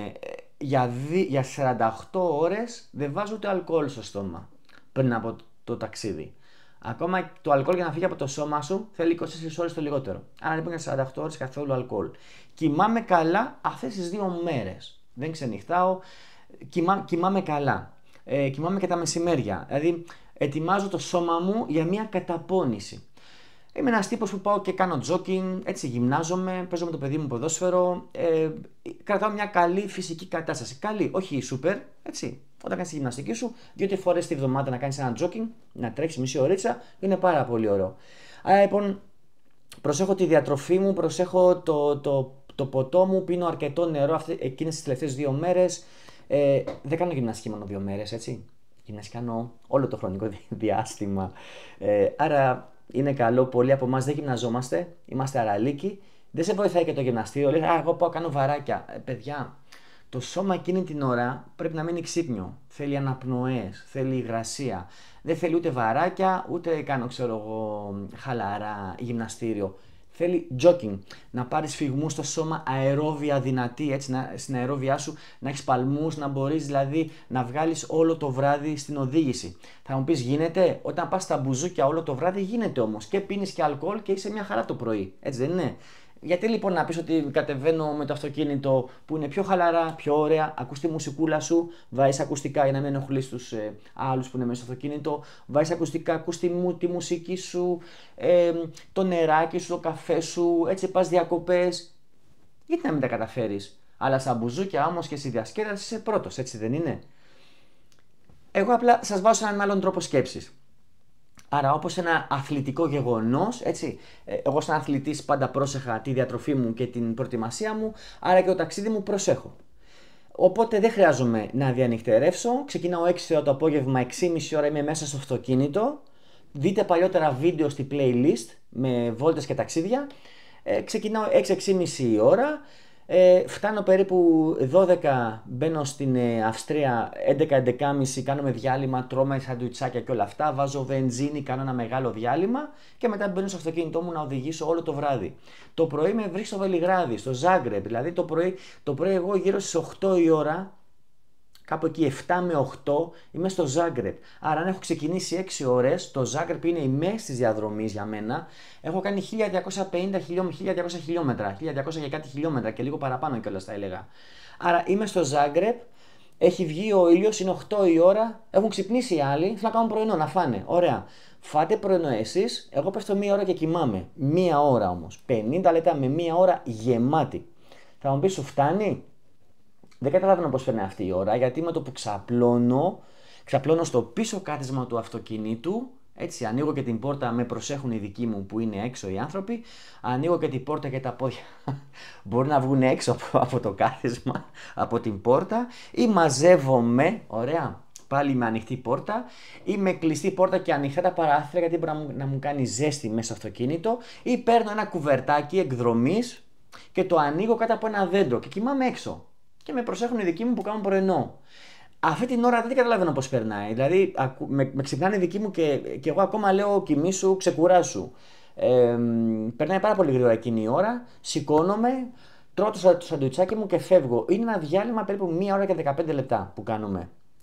για 48 ώρες δεν βάζω ούτε αλκοόλ στο στόμα πριν από το ταξίδι. Ακόμα το αλκοόλ για να φύγει από το σώμα σου θέλει 24 ώρες το λιγότερο. Άρα λοιπόν για 48 ώρες καθόλου αλκοόλ. Κοιμάμαι καλά αυτές τις 2 μέρες. Δεν ξενυχτάω, κοιμάμαι καλά. Κοιμάμαι και τα μεσημέρια. Δηλαδή ετοιμάζω το σώμα μου για μια καταπώνηση. Είμαι ένας τύπος που πάω και κάνω jogging, έτσι γυμνάζομαι, παίζω με το παιδί μου ποδόσφαιρο, κρατάω μια καλή φυσική κατάσταση. Καλή, όχι super, έτσι. Όταν κάνεις τη γυμναστική σου, 2-3 φορές τη βδομάδα να κάνεις ένα jogging, να τρέξεις μισή ωρίτσα, είναι πάρα πολύ ωραίο. Άρα λοιπόν, προσέχω τη διατροφή μου, προσέχω το ποτό μου, πίνω αρκετό νερό εκείνες τις τελευταίες 2 μέρες. Δεν κάνω γυμναστική μόνο 2 μέρες, έτσι. Γυμναστική κάνω όλο το χρονικό διάστημα. Άρα είναι καλό, πολλοί από εμάς δεν γυμναζόμαστε, είμαστε αραλίκοι. Δεν σε βοηθάει και το γυμναστήριο. Λέει, εγώ πάω κάνω βαράκια. Παιδιά, το σώμα εκείνη την ώρα πρέπει να μείνει ξύπνιο. Θέλει αναπνοές, θέλει υγρασία. Δεν θέλει ούτε βαράκια, ούτε κάνω, χαλαρά γυμναστήριο. Θέλει jogging, να πάρεις φυγμούς στο σώμα, αερόβια δυνατή, έτσι, στην αερόβια σου να έχεις παλμούς, να μπορείς δηλαδή να βγάλεις όλο το βράδυ στην οδήγηση. Θα μου πεις, γίνεται? Όταν πας στα μπουζούκια όλο το βράδυ γίνεται όμως, και πίνεις και αλκοόλ και είσαι μια χαρά το πρωί, έτσι δεν είναι? Γιατί λοιπόν να πεις ότι κατεβαίνω με το αυτοκίνητο που είναι πιο χαλαρά, πιο ωραία, ακούς τη μουσικούλα σου, βάζεις ακουστικά για να μην ενοχλείς τους άλλους που είναι μέσα στο αυτοκίνητο, βάζεις ακουστικά, ακούς τη μουσική σου, το νεράκι σου, το καφέ σου, έτσι πας διακοπές. Γιατί να μην τα καταφέρεις? Αλλά στα μπουζούκια όμως και στη διασκέδαση είσαι πρώτος, έτσι δεν είναι? Εγώ απλά σας βάζω σε έναν άλλον τρόπο σκέψης. Άρα, όπως ένα αθλητικό γεγονός, έτσι, εγώ σαν αθλητής πάντα πρόσεχα τη διατροφή μου και την προετοιμασία μου, άρα και το ταξίδι μου προσέχω. Οπότε δεν χρειάζομαι να διανυκτερεύσω, ξεκινάω 6 το απόγευμα, 6,5 ώρα είμαι μέσα στο αυτοκίνητο, δείτε παλιότερα βίντεο στη playlist με βόλτες και ταξίδια, ξεκινάω 6-6,5 ώρα, φτάνω περίπου 12, μπαίνω στην Αυστρία 11-11.30, κάνουμε διάλειμμα, τρώμε σαντουιτσάκια και όλα αυτά, βάζω βενζίνη, κάνω ένα μεγάλο διάλειμμα και μετά μπαίνω στο αυτοκίνητό μου να οδηγήσω όλο το βράδυ. Το πρωί με βρίσκω στο Βελιγράδι, στο Ζάγκρεπ, δηλαδή το πρωί εγώ γύρω στις 8 η ώρα, κάπου εκεί 7 με 8 είμαι στο Ζάγκρεπ. Άρα αν έχω ξεκινήσει 6 ώρες, το Ζάγκρεπ είναι η μέση της διαδρομής για μένα. Έχω κάνει 1250 χιλιόμετρα, 1200 και κάτι χιλιόμετρα και λίγο παραπάνω κιόλας θα έλεγα. Άρα είμαι στο Ζάγκρεπ, έχει βγει ο ήλιος, είναι 8 η ώρα, έχουν ξυπνήσει οι άλλοι, θέλω να κάνουν πρωινό, να φάνε. Ωραία. Φάτε πρωινό εσείς, εγώ πέφτω 1 ώρα και κοιμάμαι. 1 ώρα όμως. 50 λεπτά με 1 ώρα γεμάτη. Θα μου πεις, σου φτάνει? Δεν καταλαβαίνω πώς φέρνει αυτή η ώρα, γιατί με το που ξαπλώνω στο πίσω κάθισμα του αυτοκινήτου, έτσι, ανοίγω και την πόρτα, με προσέχουν οι δικοί μου που είναι έξω οι άνθρωποι, ανοίγω και την πόρτα και τα πόδια μπορεί να βγουν έξω από το κάθισμα, από την πόρτα, ή μαζεύομαι, ωραία, πάλι με ανοιχτή πόρτα, ή με κλειστή πόρτα και ανοιχτά τα παράθυρα, γιατί μπορεί να μου κάνει ζέστη μέσα στο αυτοκίνητο, ή παίρνω ένα κουβερτάκι εκδρομής και το ανοίγω κάτω από ένα δέντρο και κοιμάμαι έξω. Και με προσέχουν οι δικοί μου που κάνουν πρωινό. Αυτή την ώρα δεν καταλαβαίνω πώς περνάει. Δηλαδή, με ξυπνάνε οι δικοί μου και εγώ ακόμα λέω κοιμήσου, ξεκουράσου. Περνάει πάρα πολύ γρήγορα εκείνη η ώρα. Σηκώνομαι, τρώω το σαντουιτσάκι μου και φεύγω. Είναι ένα διάλειμμα περίπου 1 ώρα και 15 λεπτά που κάνουμε.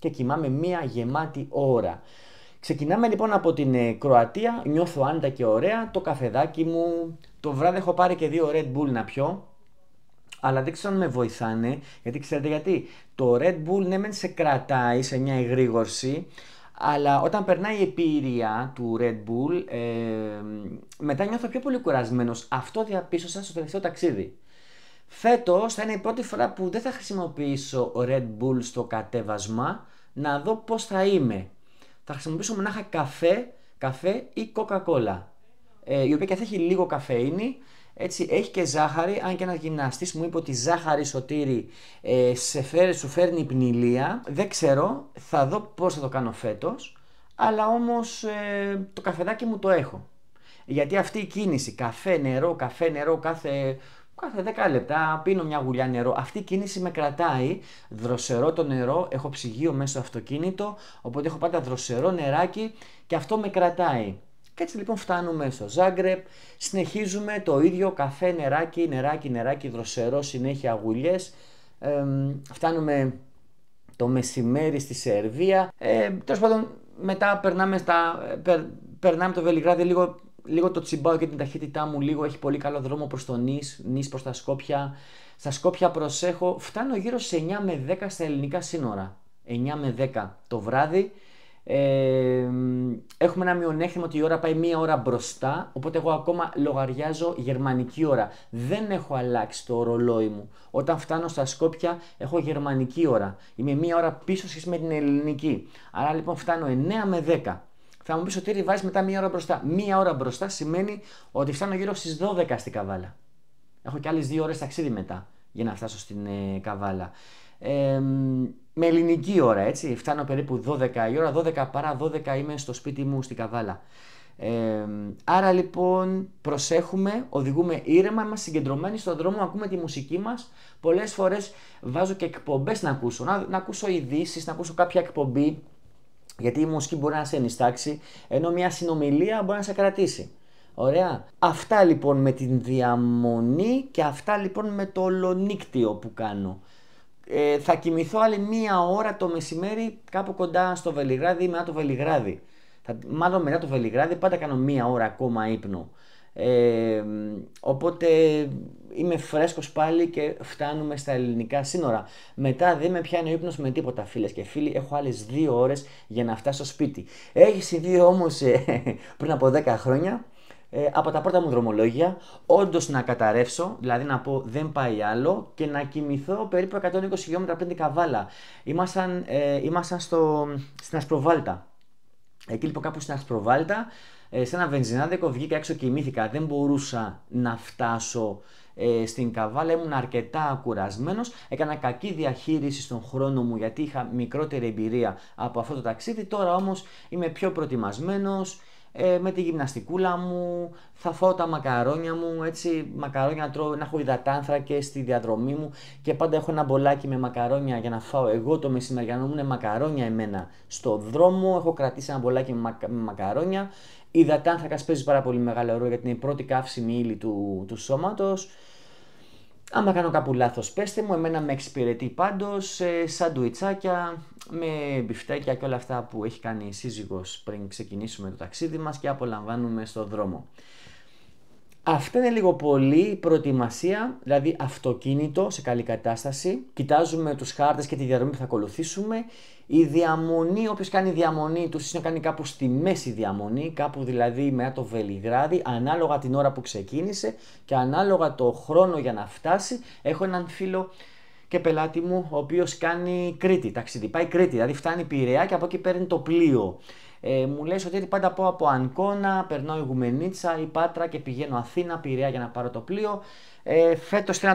και κοιμάμαι μία γεμάτη ώρα. Ξεκινάμε λοιπόν από την Κροατία, νιώθω άνετα και ωραία, το καφεδάκι μου, το βράδυ έχω πάρει και 2 Red Bull να πιω, αλλά δεν ξέρω αν με βοηθάνε, γιατί ξέρετε γιατί, το Red Bull ναι μεν σε κρατάει σε μια εγρήγορση, αλλά όταν περνάει η επίρρεια του Red Bull, μετά νιώθω πιο πολύ κουρασμένος. Αυτό διαπίστωσα στο τελευταίο ταξίδι. Φέτος θα είναι η πρώτη φορά που δεν θα χρησιμοποιήσω Red Bull στο κατέβασμα, να δω πώς θα είμαι. Θα χρησιμοποιήσω μονάχα καφέ ή Coca-Cola, η οποία και θα έχει λίγο καφεΐνη, έτσι έχει και ζάχαρη, αν και ένας γυμναστής μου είπε ότι η ζάχαρη, Σωτήρη, σου φέρνει πνηλία. Δεν ξέρω, θα δω πώς θα το κάνω φέτος, αλλά όμως το καφεδάκι μου το έχω. Γιατί αυτή η κίνηση, καφέ, νερό, κάθε 10 λεπτά πίνω μια γουλιά νερό. Αυτή η κίνηση με κρατάει δροσερό το νερό, έχω ψυγείο μέσα στο αυτοκίνητο, οπότε έχω πάντα δροσερό νεράκι και αυτό με κρατάει. Και έτσι λοιπόν φτάνουμε στο Ζάγκρεπ, συνεχίζουμε το ίδιο καφέ, νεράκι, δροσερό, συνέχεια γουλιές. Φτάνουμε το μεσημέρι στη Σερβία. Τέλος πάντων, μετά περνάμε το Βελιγράδι, λίγο το τσιμπάω και την ταχύτητά μου, λίγο έχει πολύ καλό δρόμο προς το Νις προς τα Σκόπια. Στα Σκόπια προσέχω, φτάνω γύρω σε 9 με 10 στα ελληνικά σύνορα. 9 με 10 το βράδυ. Έχουμε ένα μειονέκτημα ότι η ώρα πάει μία ώρα μπροστά, οπότε εγώ ακόμα λογαριάζω γερμανική ώρα. Δεν έχω αλλάξει το ρολόι μου. Όταν φτάνω στα Σκόπια έχω γερμανική ώρα. Είμαι μία ώρα πίσω σχέση με την ελληνική. Άρα λοιπόν φτάνω 9 με 10. Θα μου πεις ότι βάζεις μετά μία ώρα μπροστά. Μία ώρα μπροστά σημαίνει ότι φτάνω γύρω στις 12 στην Καβάλα. Έχω και άλλες 2 ώρες ταξίδι μετά για να φτάσω στην Καβάλα. Με ελληνική ώρα, έτσι. Φτάνω περίπου 12 η ώρα, 12 παρά 12 είμαι στο σπίτι μου στην Καβάλα. Άρα λοιπόν προσέχουμε, οδηγούμε ήρεμα, είμαστε συγκεντρωμένοι στον δρόμο, ακούμε τη μουσική μας. Πολλές φορές βάζω και εκπομπές να ακούσω, να ακούσω ειδήσεις, να ακούσω κάποια εκπομπή. Γιατί η μουσική μπορεί να σε ενιστάξει, ενώ μια συνομιλία μπορεί να σε κρατήσει. Ωραία. Αυτά λοιπόν με την διαμονή και αυτά λοιπόν με το ολονύκτιο που κάνω. Θα κοιμηθώ άλλη μία ώρα το μεσημέρι κάπου κοντά στο Βελιγράδι ή μετά το Βελιγράδι. Μάλλον μετά το Βελιγράδι πάντα κάνω μία ώρα ακόμα ύπνο. Οπότε είμαι φρέσκος πάλι και φτάνουμε στα ελληνικά σύνορα. Μετά δεν με πιάνει ο ύπνος με τίποτα, φίλες και φίλοι. Έχω άλλες 2 ώρες για να φτάσω σπίτι. Έχει συμβεί όμως πριν από 10 χρόνια. Από τα πρώτα μου δρομολόγια, όντως να καταρρεύσω, δηλαδή να πω δεν πάει άλλο και να κοιμηθώ περίπου 120 χιλιόμετρα πριν την Καβάλα. Ήμασταν στην Ασπροβάλτα. Εκεί λοιπόν κάπου στην Ασπροβάλτα, σε ένα βενζινάδικο βγήκα έξω και κοιμήθηκα. Δεν μπορούσα να φτάσω στην Καβάλα, ήμουν αρκετά κουρασμένος. Έκανα κακή διαχείριση στον χρόνο μου γιατί είχα μικρότερη εμπειρία από αυτό το ταξίδι. Τώρα όμως είμαι πιο προετοιμασμένος. Με τη γυμναστικούλα μου, θα φάω τα μακαρόνια μου, έτσι, μακαρόνια να τρώω, να έχω υδατάνθρακες στη διαδρομή μου και πάντα έχω ένα μπολάκι με μακαρόνια για να φάω εγώ το μεσημεριανό μου, είναι μακαρόνια εμένα στο δρόμο, έχω κρατήσει ένα μπολάκι με μακαρόνια. Υδατάνθρακας παίζει πάρα πολύ μεγάλο ρόλο γιατί είναι η πρώτη καύσιμη ύλη του σώματος. Άμα κάνω κάπου λάθος πέστε μου, εμένα με εξυπηρετεί πάντως, σαντουιτσάκια με μπιφτέκια και όλα αυτά που έχει κάνει η σύζυγος πριν ξεκινήσουμε το ταξίδι μας και απολαμβάνουμε στο δρόμο. Αυτά είναι λίγο πολύ η προετοιμασία, δηλαδή αυτοκίνητο σε καλή κατάσταση. Κοιτάζουμε τους χάρτες και τη διαδρομή που θα ακολουθήσουμε. Η διαμονή, όποιος κάνει διαμονή του ίσως να κάνει κάπου στη μέση διαμονή, κάπου δηλαδή μετά το Βελιγράδι, ανάλογα την ώρα που ξεκίνησε και ανάλογα το χρόνο για να φτάσει. Έχω έναν φίλο και πελάτη μου, ο οποίος κάνει Κρήτη, ταξίδι, πάει Κρήτη, δηλαδή φτάνει Πειραιά και από εκεί παίρνει το πλοίο. Μου λέει ότι πάντα πάω από Αγκώνα, περνάω Ιγουμενίτσα ή Πάτρα και πηγαίνω Αθήνα, Πειραιά για να πάρω το πλοίο. Φέτος θέλει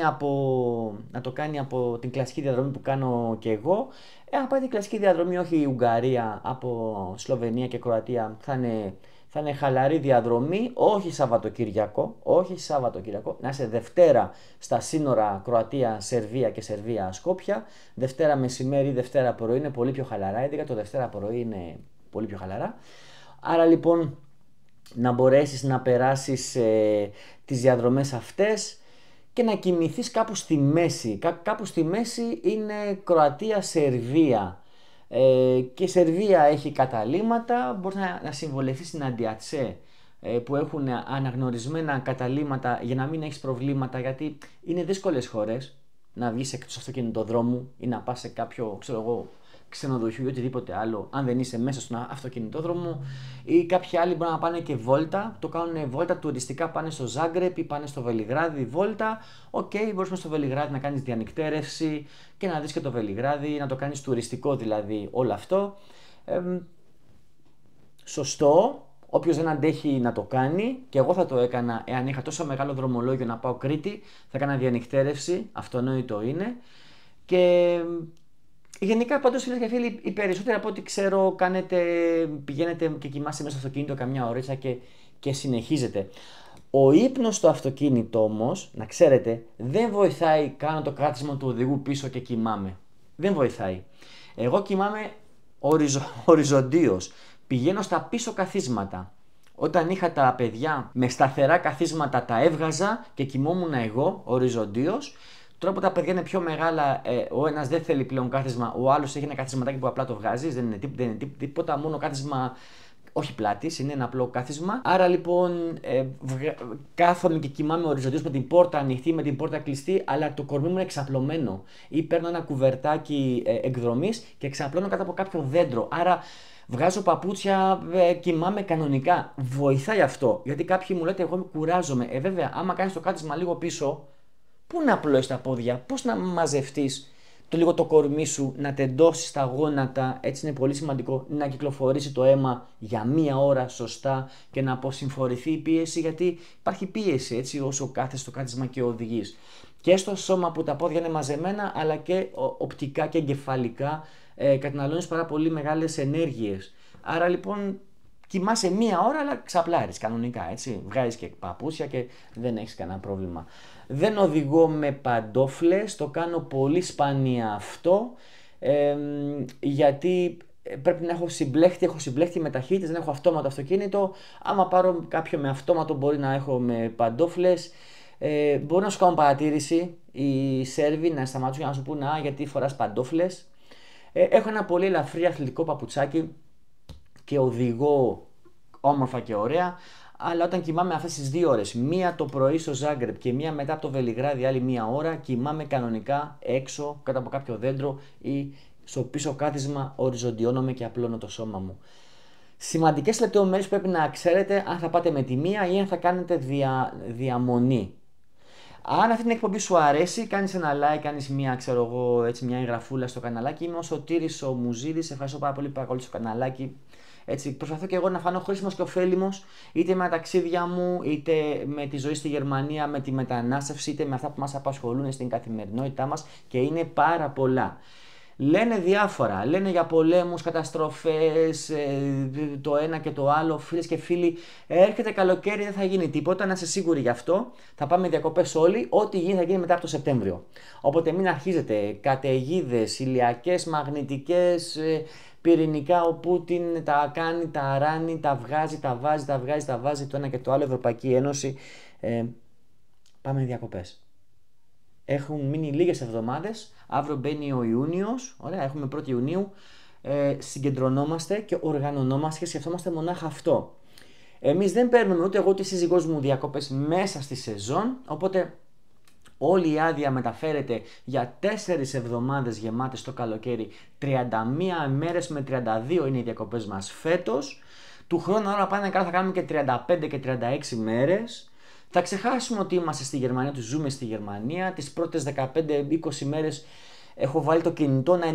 να το κάνει από την κλασική διαδρομή που κάνω και εγώ. Αν πάει την κλασική διαδρομή, όχι η Ουγγαρία, από Σλοβενία και Κροατία, θα είναι χαλαρή διαδρομή, όχι Σαββατοκύριακο, να είσαι Δευτέρα στα σύνορα Κροατία-Σερβία και Σερβία-Σκόπια, Δευτέρα μεσημέρι, Δευτέρα πρωί είναι πολύ πιο χαλαρά, ειδικά το Δευτέρα πρωί είναι πολύ πιο χαλαρά. Άρα λοιπόν να μπορέσεις να περάσεις τις διαδρομές αυτές και να κοιμηθείς κάπου στη μέση. Κάπου στη μέση είναι Κροατία-Σερβία. Και η Σερβία έχει καταλύματα, μπορεί να συμβολευτεί στην Αντιατσέ που έχουν αναγνωρισμένα καταλύματα για να μην έχεις προβλήματα, γιατί είναι δύσκολες χώρες να βγεις εκτός αυτοκινητοδρόμου ή να πας σε κάποιο, ξέρω εγώ, ξενοδοχείο ή οτιδήποτε άλλο, αν δεν είσαι μέσα στον αυτοκινητόδρομο. Ή κάποιοι άλλοι μπορούν να πάνε και βόλτα, το κάνουν βόλτα τουριστικά, πάνε στο Ζάγκρεπ ή πάνε στο Βελιγράδι βόλτα. Οκ, μπορείς στο Βελιγράδι να κάνεις διανυκτέρευση και να δεις και το Βελιγράδι, να το κάνεις τουριστικό δηλαδή όλο αυτό. Σωστό. Όποιος δεν αντέχει να το κάνει, και εγώ θα το έκανα εάν είχα τόσο μεγάλο δρομολόγιο να πάω Κρήτη, θα έκανα διανυκτέρευση, αυτονόητο είναι. Και γενικά πάντως, φίλες και φίλοι, οι περισσότεροι από ό,τι ξέρω πηγαίνετε και κοιμάστε μέσα στο αυτοκίνητο καμιά ωρίτσα και συνεχίζετε. Ο ύπνος στο αυτοκίνητο όμως, να ξέρετε, δεν βοηθάει. Κάνω το κράτησμα του οδηγού πίσω και κοιμάμαι. Δεν βοηθάει. Εγώ κοιμάμαι οριζοντίως. Πηγαίνω στα πίσω καθίσματα. Όταν είχα τα παιδιά με σταθερά καθίσματα τα έβγαζα και κοιμόμουν εγώ οριζοντίως. Τώρα που τα παιδιά είναι πιο μεγάλα, ο ένας δεν θέλει πλέον κάθισμα, ο άλλος έχει ένα καθισματάκι που απλά το βγάζεις, δεν είναι τίποτα, μόνο κάθισμα, όχι πλάτης, είναι ένα απλό κάθισμα. Άρα λοιπόν κάθομαι και κοιμάμαι οριζοντίως με την πόρτα ανοιχτή, με την πόρτα κλειστή, αλλά το κορμί μου είναι εξαπλωμένο. Ή παίρνω ένα κουβερτάκι εκδρομής και εξαπλώνω κάτω από κάποιο δέντρο. Άρα βγάζω παπούτσια, κοιμάμαι κανονικά. Βοηθάει αυτό. Γιατί κάποιοι μου λέτε, εγώ κουράζομαι. Βέβαια, άμα κάνεις το κάθισμα λίγο πίσω, πού να απλώσεις τα πόδια, πώς να μαζευτείς λίγο το κορμί σου, να τεντώσεις τα γόνατα, έτσι είναι πολύ σημαντικό, να κυκλοφορήσει το αίμα για μία ώρα σωστά και να αποσυμφορηθεί η πίεση, γιατί υπάρχει πίεση έτσι όσο κάθεσαι στο κάθισμα και οδηγείς. Και στο σώμα που τα πόδια είναι μαζεμένα, αλλά και οπτικά και εγκεφαλικά καταναλώνεις πάρα πολύ μεγάλες ενέργειες. Άρα λοιπόν κοιμάσαι μία ώρα, αλλά ξαπλάρεις κανονικά, έτσι. Βγάζεις και παπούτσια και δεν έχεις κανένα πρόβλημα. Δεν οδηγώ με παντόφλες, το κάνω πολύ σπάνια αυτό, γιατί πρέπει να έχω συμπλέχτη με ταχύτητες, δεν έχω αυτόματο αυτοκίνητο. Άμα πάρω κάποιο με αυτόματο μπορεί να έχω με παντόφλες. Μπορεί να σου κάνουν παρατήρηση οι Σέρβοι, να σταματήσουν και να σου πούνε γιατί φοράς παντόφλες. Έχω ένα πολύ ελαφρύ αθλητικό παπουτσάκι και οδηγώ όμορφα και ωραία, αλλά όταν κοιμάμαι αυτές τις 2 ώρες, μία το πρωί στο Ζάγκρεπ και μία μετά από το Βελιγράδι, άλλη μία ώρα, κοιμάμαι κανονικά έξω κάτω από κάποιο δέντρο ή στο πίσω κάθισμα, οριζοντιώνομαι και απλώνω το σώμα μου. Σημαντικές λεπτομέρειες πρέπει να ξέρετε αν θα πάτε με τη μία ή αν θα κάνετε διαμονή. Αν αυτή την εκπομπή σου αρέσει, κάνεις ένα like, κάνεις μια εγγραφούλα στο καναλάκι. Είμαι ο Σωτήρης ο Μουζίδης, ευχαριστώ πάρα πολύ που παρακολουθείς το καναλάκι. Έτσι, προσπαθώ και εγώ να φανώ χρήσιμος και ωφέλιμος, είτε με τα ταξίδια μου, είτε με τη ζωή στη Γερμανία, με τη μετανάστευση, είτε με αυτά που μας απασχολούν στην καθημερινότητά μας, και είναι πάρα πολλά. Λένε διάφορα, λένε για πολέμους, καταστροφές, το ένα και το άλλο. Φίλες και φίλοι, έρχεται καλοκαίρι, δεν θα γίνει τίποτα, να είστε σίγουροι γι' αυτό. Θα πάμε διακοπές όλοι, ό,τι γίνει θα γίνει μετά από το Σεπτέμβριο. Οπότε μην αρχίζετε καταιγίδες, ηλιακές, μαγνητικές, πυρηνικά, ο Πούτιν τα κάνει, τα ράνει, τα βγάζει το ένα και το άλλο, Ευρωπαϊκή Ένωση. Πάμε διακοπές. Έχουν μείνει λίγες εβδομάδες, αύριο μπαίνει ο Ιούνιος, ωραία, έχουμε 1η Ιουνίου, συγκεντρωνόμαστε και οργανωνόμαστε και σκεφτόμαστε μονάχα αυτό. Εμείς δεν παίρνουμε ούτε εγώ ούτε η σύζυγός μου διακοπές μέσα στη σεζόν, οπότε όλη η άδεια μεταφέρεται για 4 εβδομάδες γεμάτες το καλοκαίρι, 31 μέρες με 32 είναι οι διακοπές μας φέτος. Του χρόνου όλα πάνε καλά, θα κάνουμε και 35 και 36 μέρες. Θα ξεχάσουμε ότι είμαστε στη Γερμανία, ότι ζούμε στη Γερμανία. Τις πρώτες 15-20 μέρες έχω βάλει το κινητό να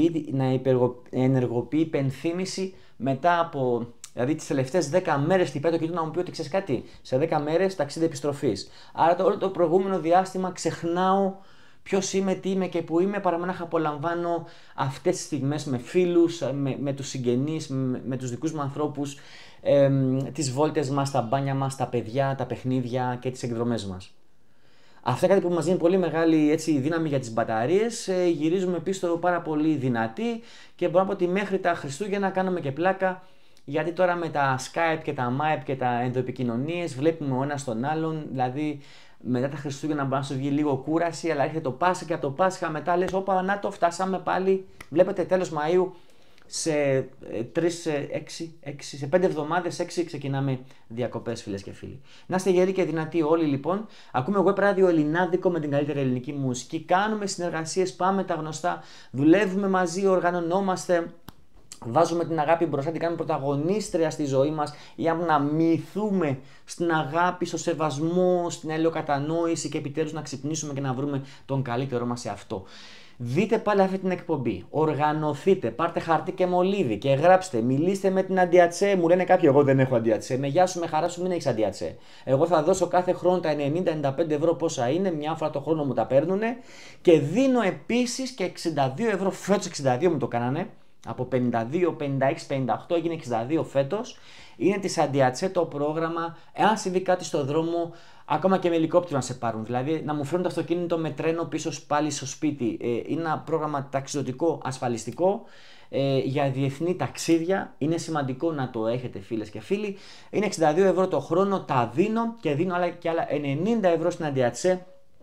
ενεργοποιεί υπενθύμηση μετά από. Δηλαδή τις τελευταίες 10 μέρες χτυπάει το κινητό να μου πει ότι ξέρεις κάτι, σε 10 μέρες ταξίδι επιστροφής. Άρα όλο το προηγούμενο διάστημα ξεχνάω ποιος είμαι, τι είμαι και που είμαι, παρά να απολαμβάνω αυτές τις στιγμές με φίλους, με τους συγγενείς, με τους δικούς μου ανθρώπους, τις βόλτες μας, τα μπάνια μας, τα παιδιά, τα παιχνίδια και τις εκδρομές μας. Αυτό είναι κάτι που μας δίνει πολύ μεγάλη δύναμη για τις μπαταρίες. Γυρίζουμε πίσω πάρα πολύ δυνατοί και μπορώ να πω ότι μέχρι τα Χριστούγεννα κάνουμε και πλάκα. Γιατί τώρα με τα Skype και τα Mype και τα ενδοεπικοινωνίες βλέπουμε ο ένας τον άλλον. Δηλαδή μετά τα Χριστούγεννα μπορεί να σου βγει λίγο κούραση, αλλά έρχεται το Πάσχα και από το Πάσχα μετά λες: όπα, να το φτάσαμε πάλι. Βλέπετε τέλος Μαΐου σε 5 εβδομάδες, 6 ξεκινάμε διακοπές, φίλες και φίλοι. Να είστε γεροί και δυνατοί όλοι λοιπόν. Ακούμε web ράδιο ελληνάδικο με την καλύτερη ελληνική μουσική. Κάνουμε συνεργασίες, πάμε τα γνωστά. Δουλεύουμε μαζί, οργανωνόμαστε. Βάζουμε την αγάπη μπροστά, την κάνουμε πρωταγωνίστρια στη ζωή μας για να μυθούμε στην αγάπη, στο σεβασμό, στην αλληλοκατανόηση και επιτέλους να ξυπνήσουμε και να βρούμε τον καλύτερό μας σε αυτό. Δείτε πάλι αυτή την εκπομπή, οργανωθείτε, πάρτε χαρτί και μολύβι και γράψτε, μιλήστε με την Αντιατσέ. Μου λένε κάποιοι, εγώ δεν έχω Αντιατσέ. Με γεια σου, με χαρά σου, μην έχεις Αντιατσέ. Εγώ θα δώσω κάθε χρόνο τα 90-95 ευρώ πόσα είναι, μια φορά το χρόνο μου τα παίρνουνε και δίνω επίσης και 62 ευρώ. Φέτος 62 μου το κάνανε. Από 52, 56, 58 έγινε 62 φέτος. Είναι της Αντιατσέ το πρόγραμμα. Εάν συμβεί κάτι στο δρόμο, ακόμα και με ελικόπτερο να σε πάρουν. Δηλαδή να μου φέρουν το αυτοκίνητο με τρένο πίσω πάλι στο σπίτι. Είναι ένα πρόγραμμα ταξιδιωτικό, ασφαλιστικό για διεθνή ταξίδια. Είναι σημαντικό να το έχετε, φίλες και φίλοι. Είναι 62 ευρώ το χρόνο, τα δίνω και δίνω και άλλα 90 ευρώ στην Αντιατσέ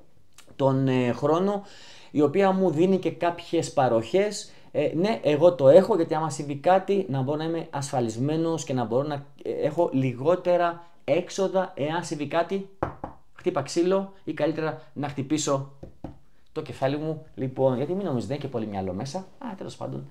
τον χρόνο, η οποία μου δίνει και κάποιες παροχές. Ναι, εγώ το έχω γιατί άμα συμβεί κάτι να μπορώ να είμαι ασφαλισμένος και να μπορώ να έχω λιγότερα έξοδα εάν συμβεί κάτι, χτύπα ξύλο ή καλύτερα να χτυπήσω το κεφάλι μου. Λοιπόν, γιατί μην νομίζετε, δεν είναι και πολύ μυαλό μέσα. Τέλος πάντων.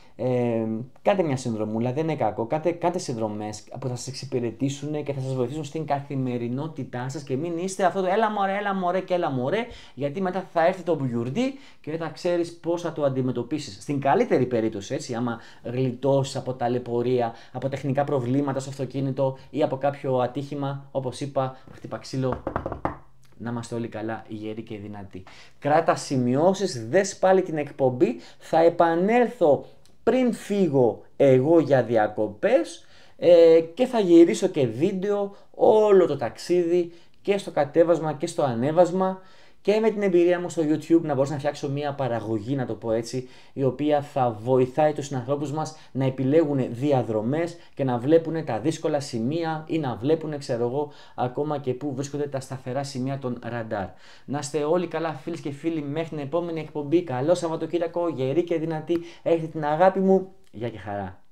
Κάντε μια συνδρομούλα, δεν είναι κακό. Κάντε συνδρομές που θα σας εξυπηρετήσουν και θα σας βοηθήσουν στην καθημερινότητά σας και μην είστε αυτό το έλα μωρέ και έλα μωρέ, γιατί μετά θα έρθει το μπιουρντί και δεν θα ξέρεις πώς θα το αντιμετωπίσεις. Στην καλύτερη περίπτωση, έτσι, άμα γλιτώσεις από ταλαιπωρία, από τεχνικά προβλήματα στο αυτοκίνητο ή από κάποιο ατύχημα, όπως είπα, χτύπα ξύλο. Να είμαστε όλοι καλά, γεροί και δυνατοί. Κράτα σημειώσεις, δες πάλι την εκπομπή, θα επανέλθω πριν φύγω εγώ για διακοπές και θα γυρίσω και βίντεο όλο το ταξίδι και στο κατέβασμα και στο ανέβασμα και με την εμπειρία μου στο YouTube να μπορέσω να φτιάξω μια παραγωγή, να το πω έτσι, η οποία θα βοηθάει τους συνανθρώπους μας να επιλέγουν διαδρομές και να βλέπουν τα δύσκολα σημεία ή να βλέπουν, ξέρω εγώ, ακόμα και πού βρίσκονται τα σταθερά σημεία των ραντάρ. Να είστε όλοι καλά, φίλες και φίλοι, μέχρι την επόμενη εκπομπή. Καλό Σαββατοκύριακο, γεροί και δυνατοί. Έχετε την αγάπη μου. Γεια και χαρά.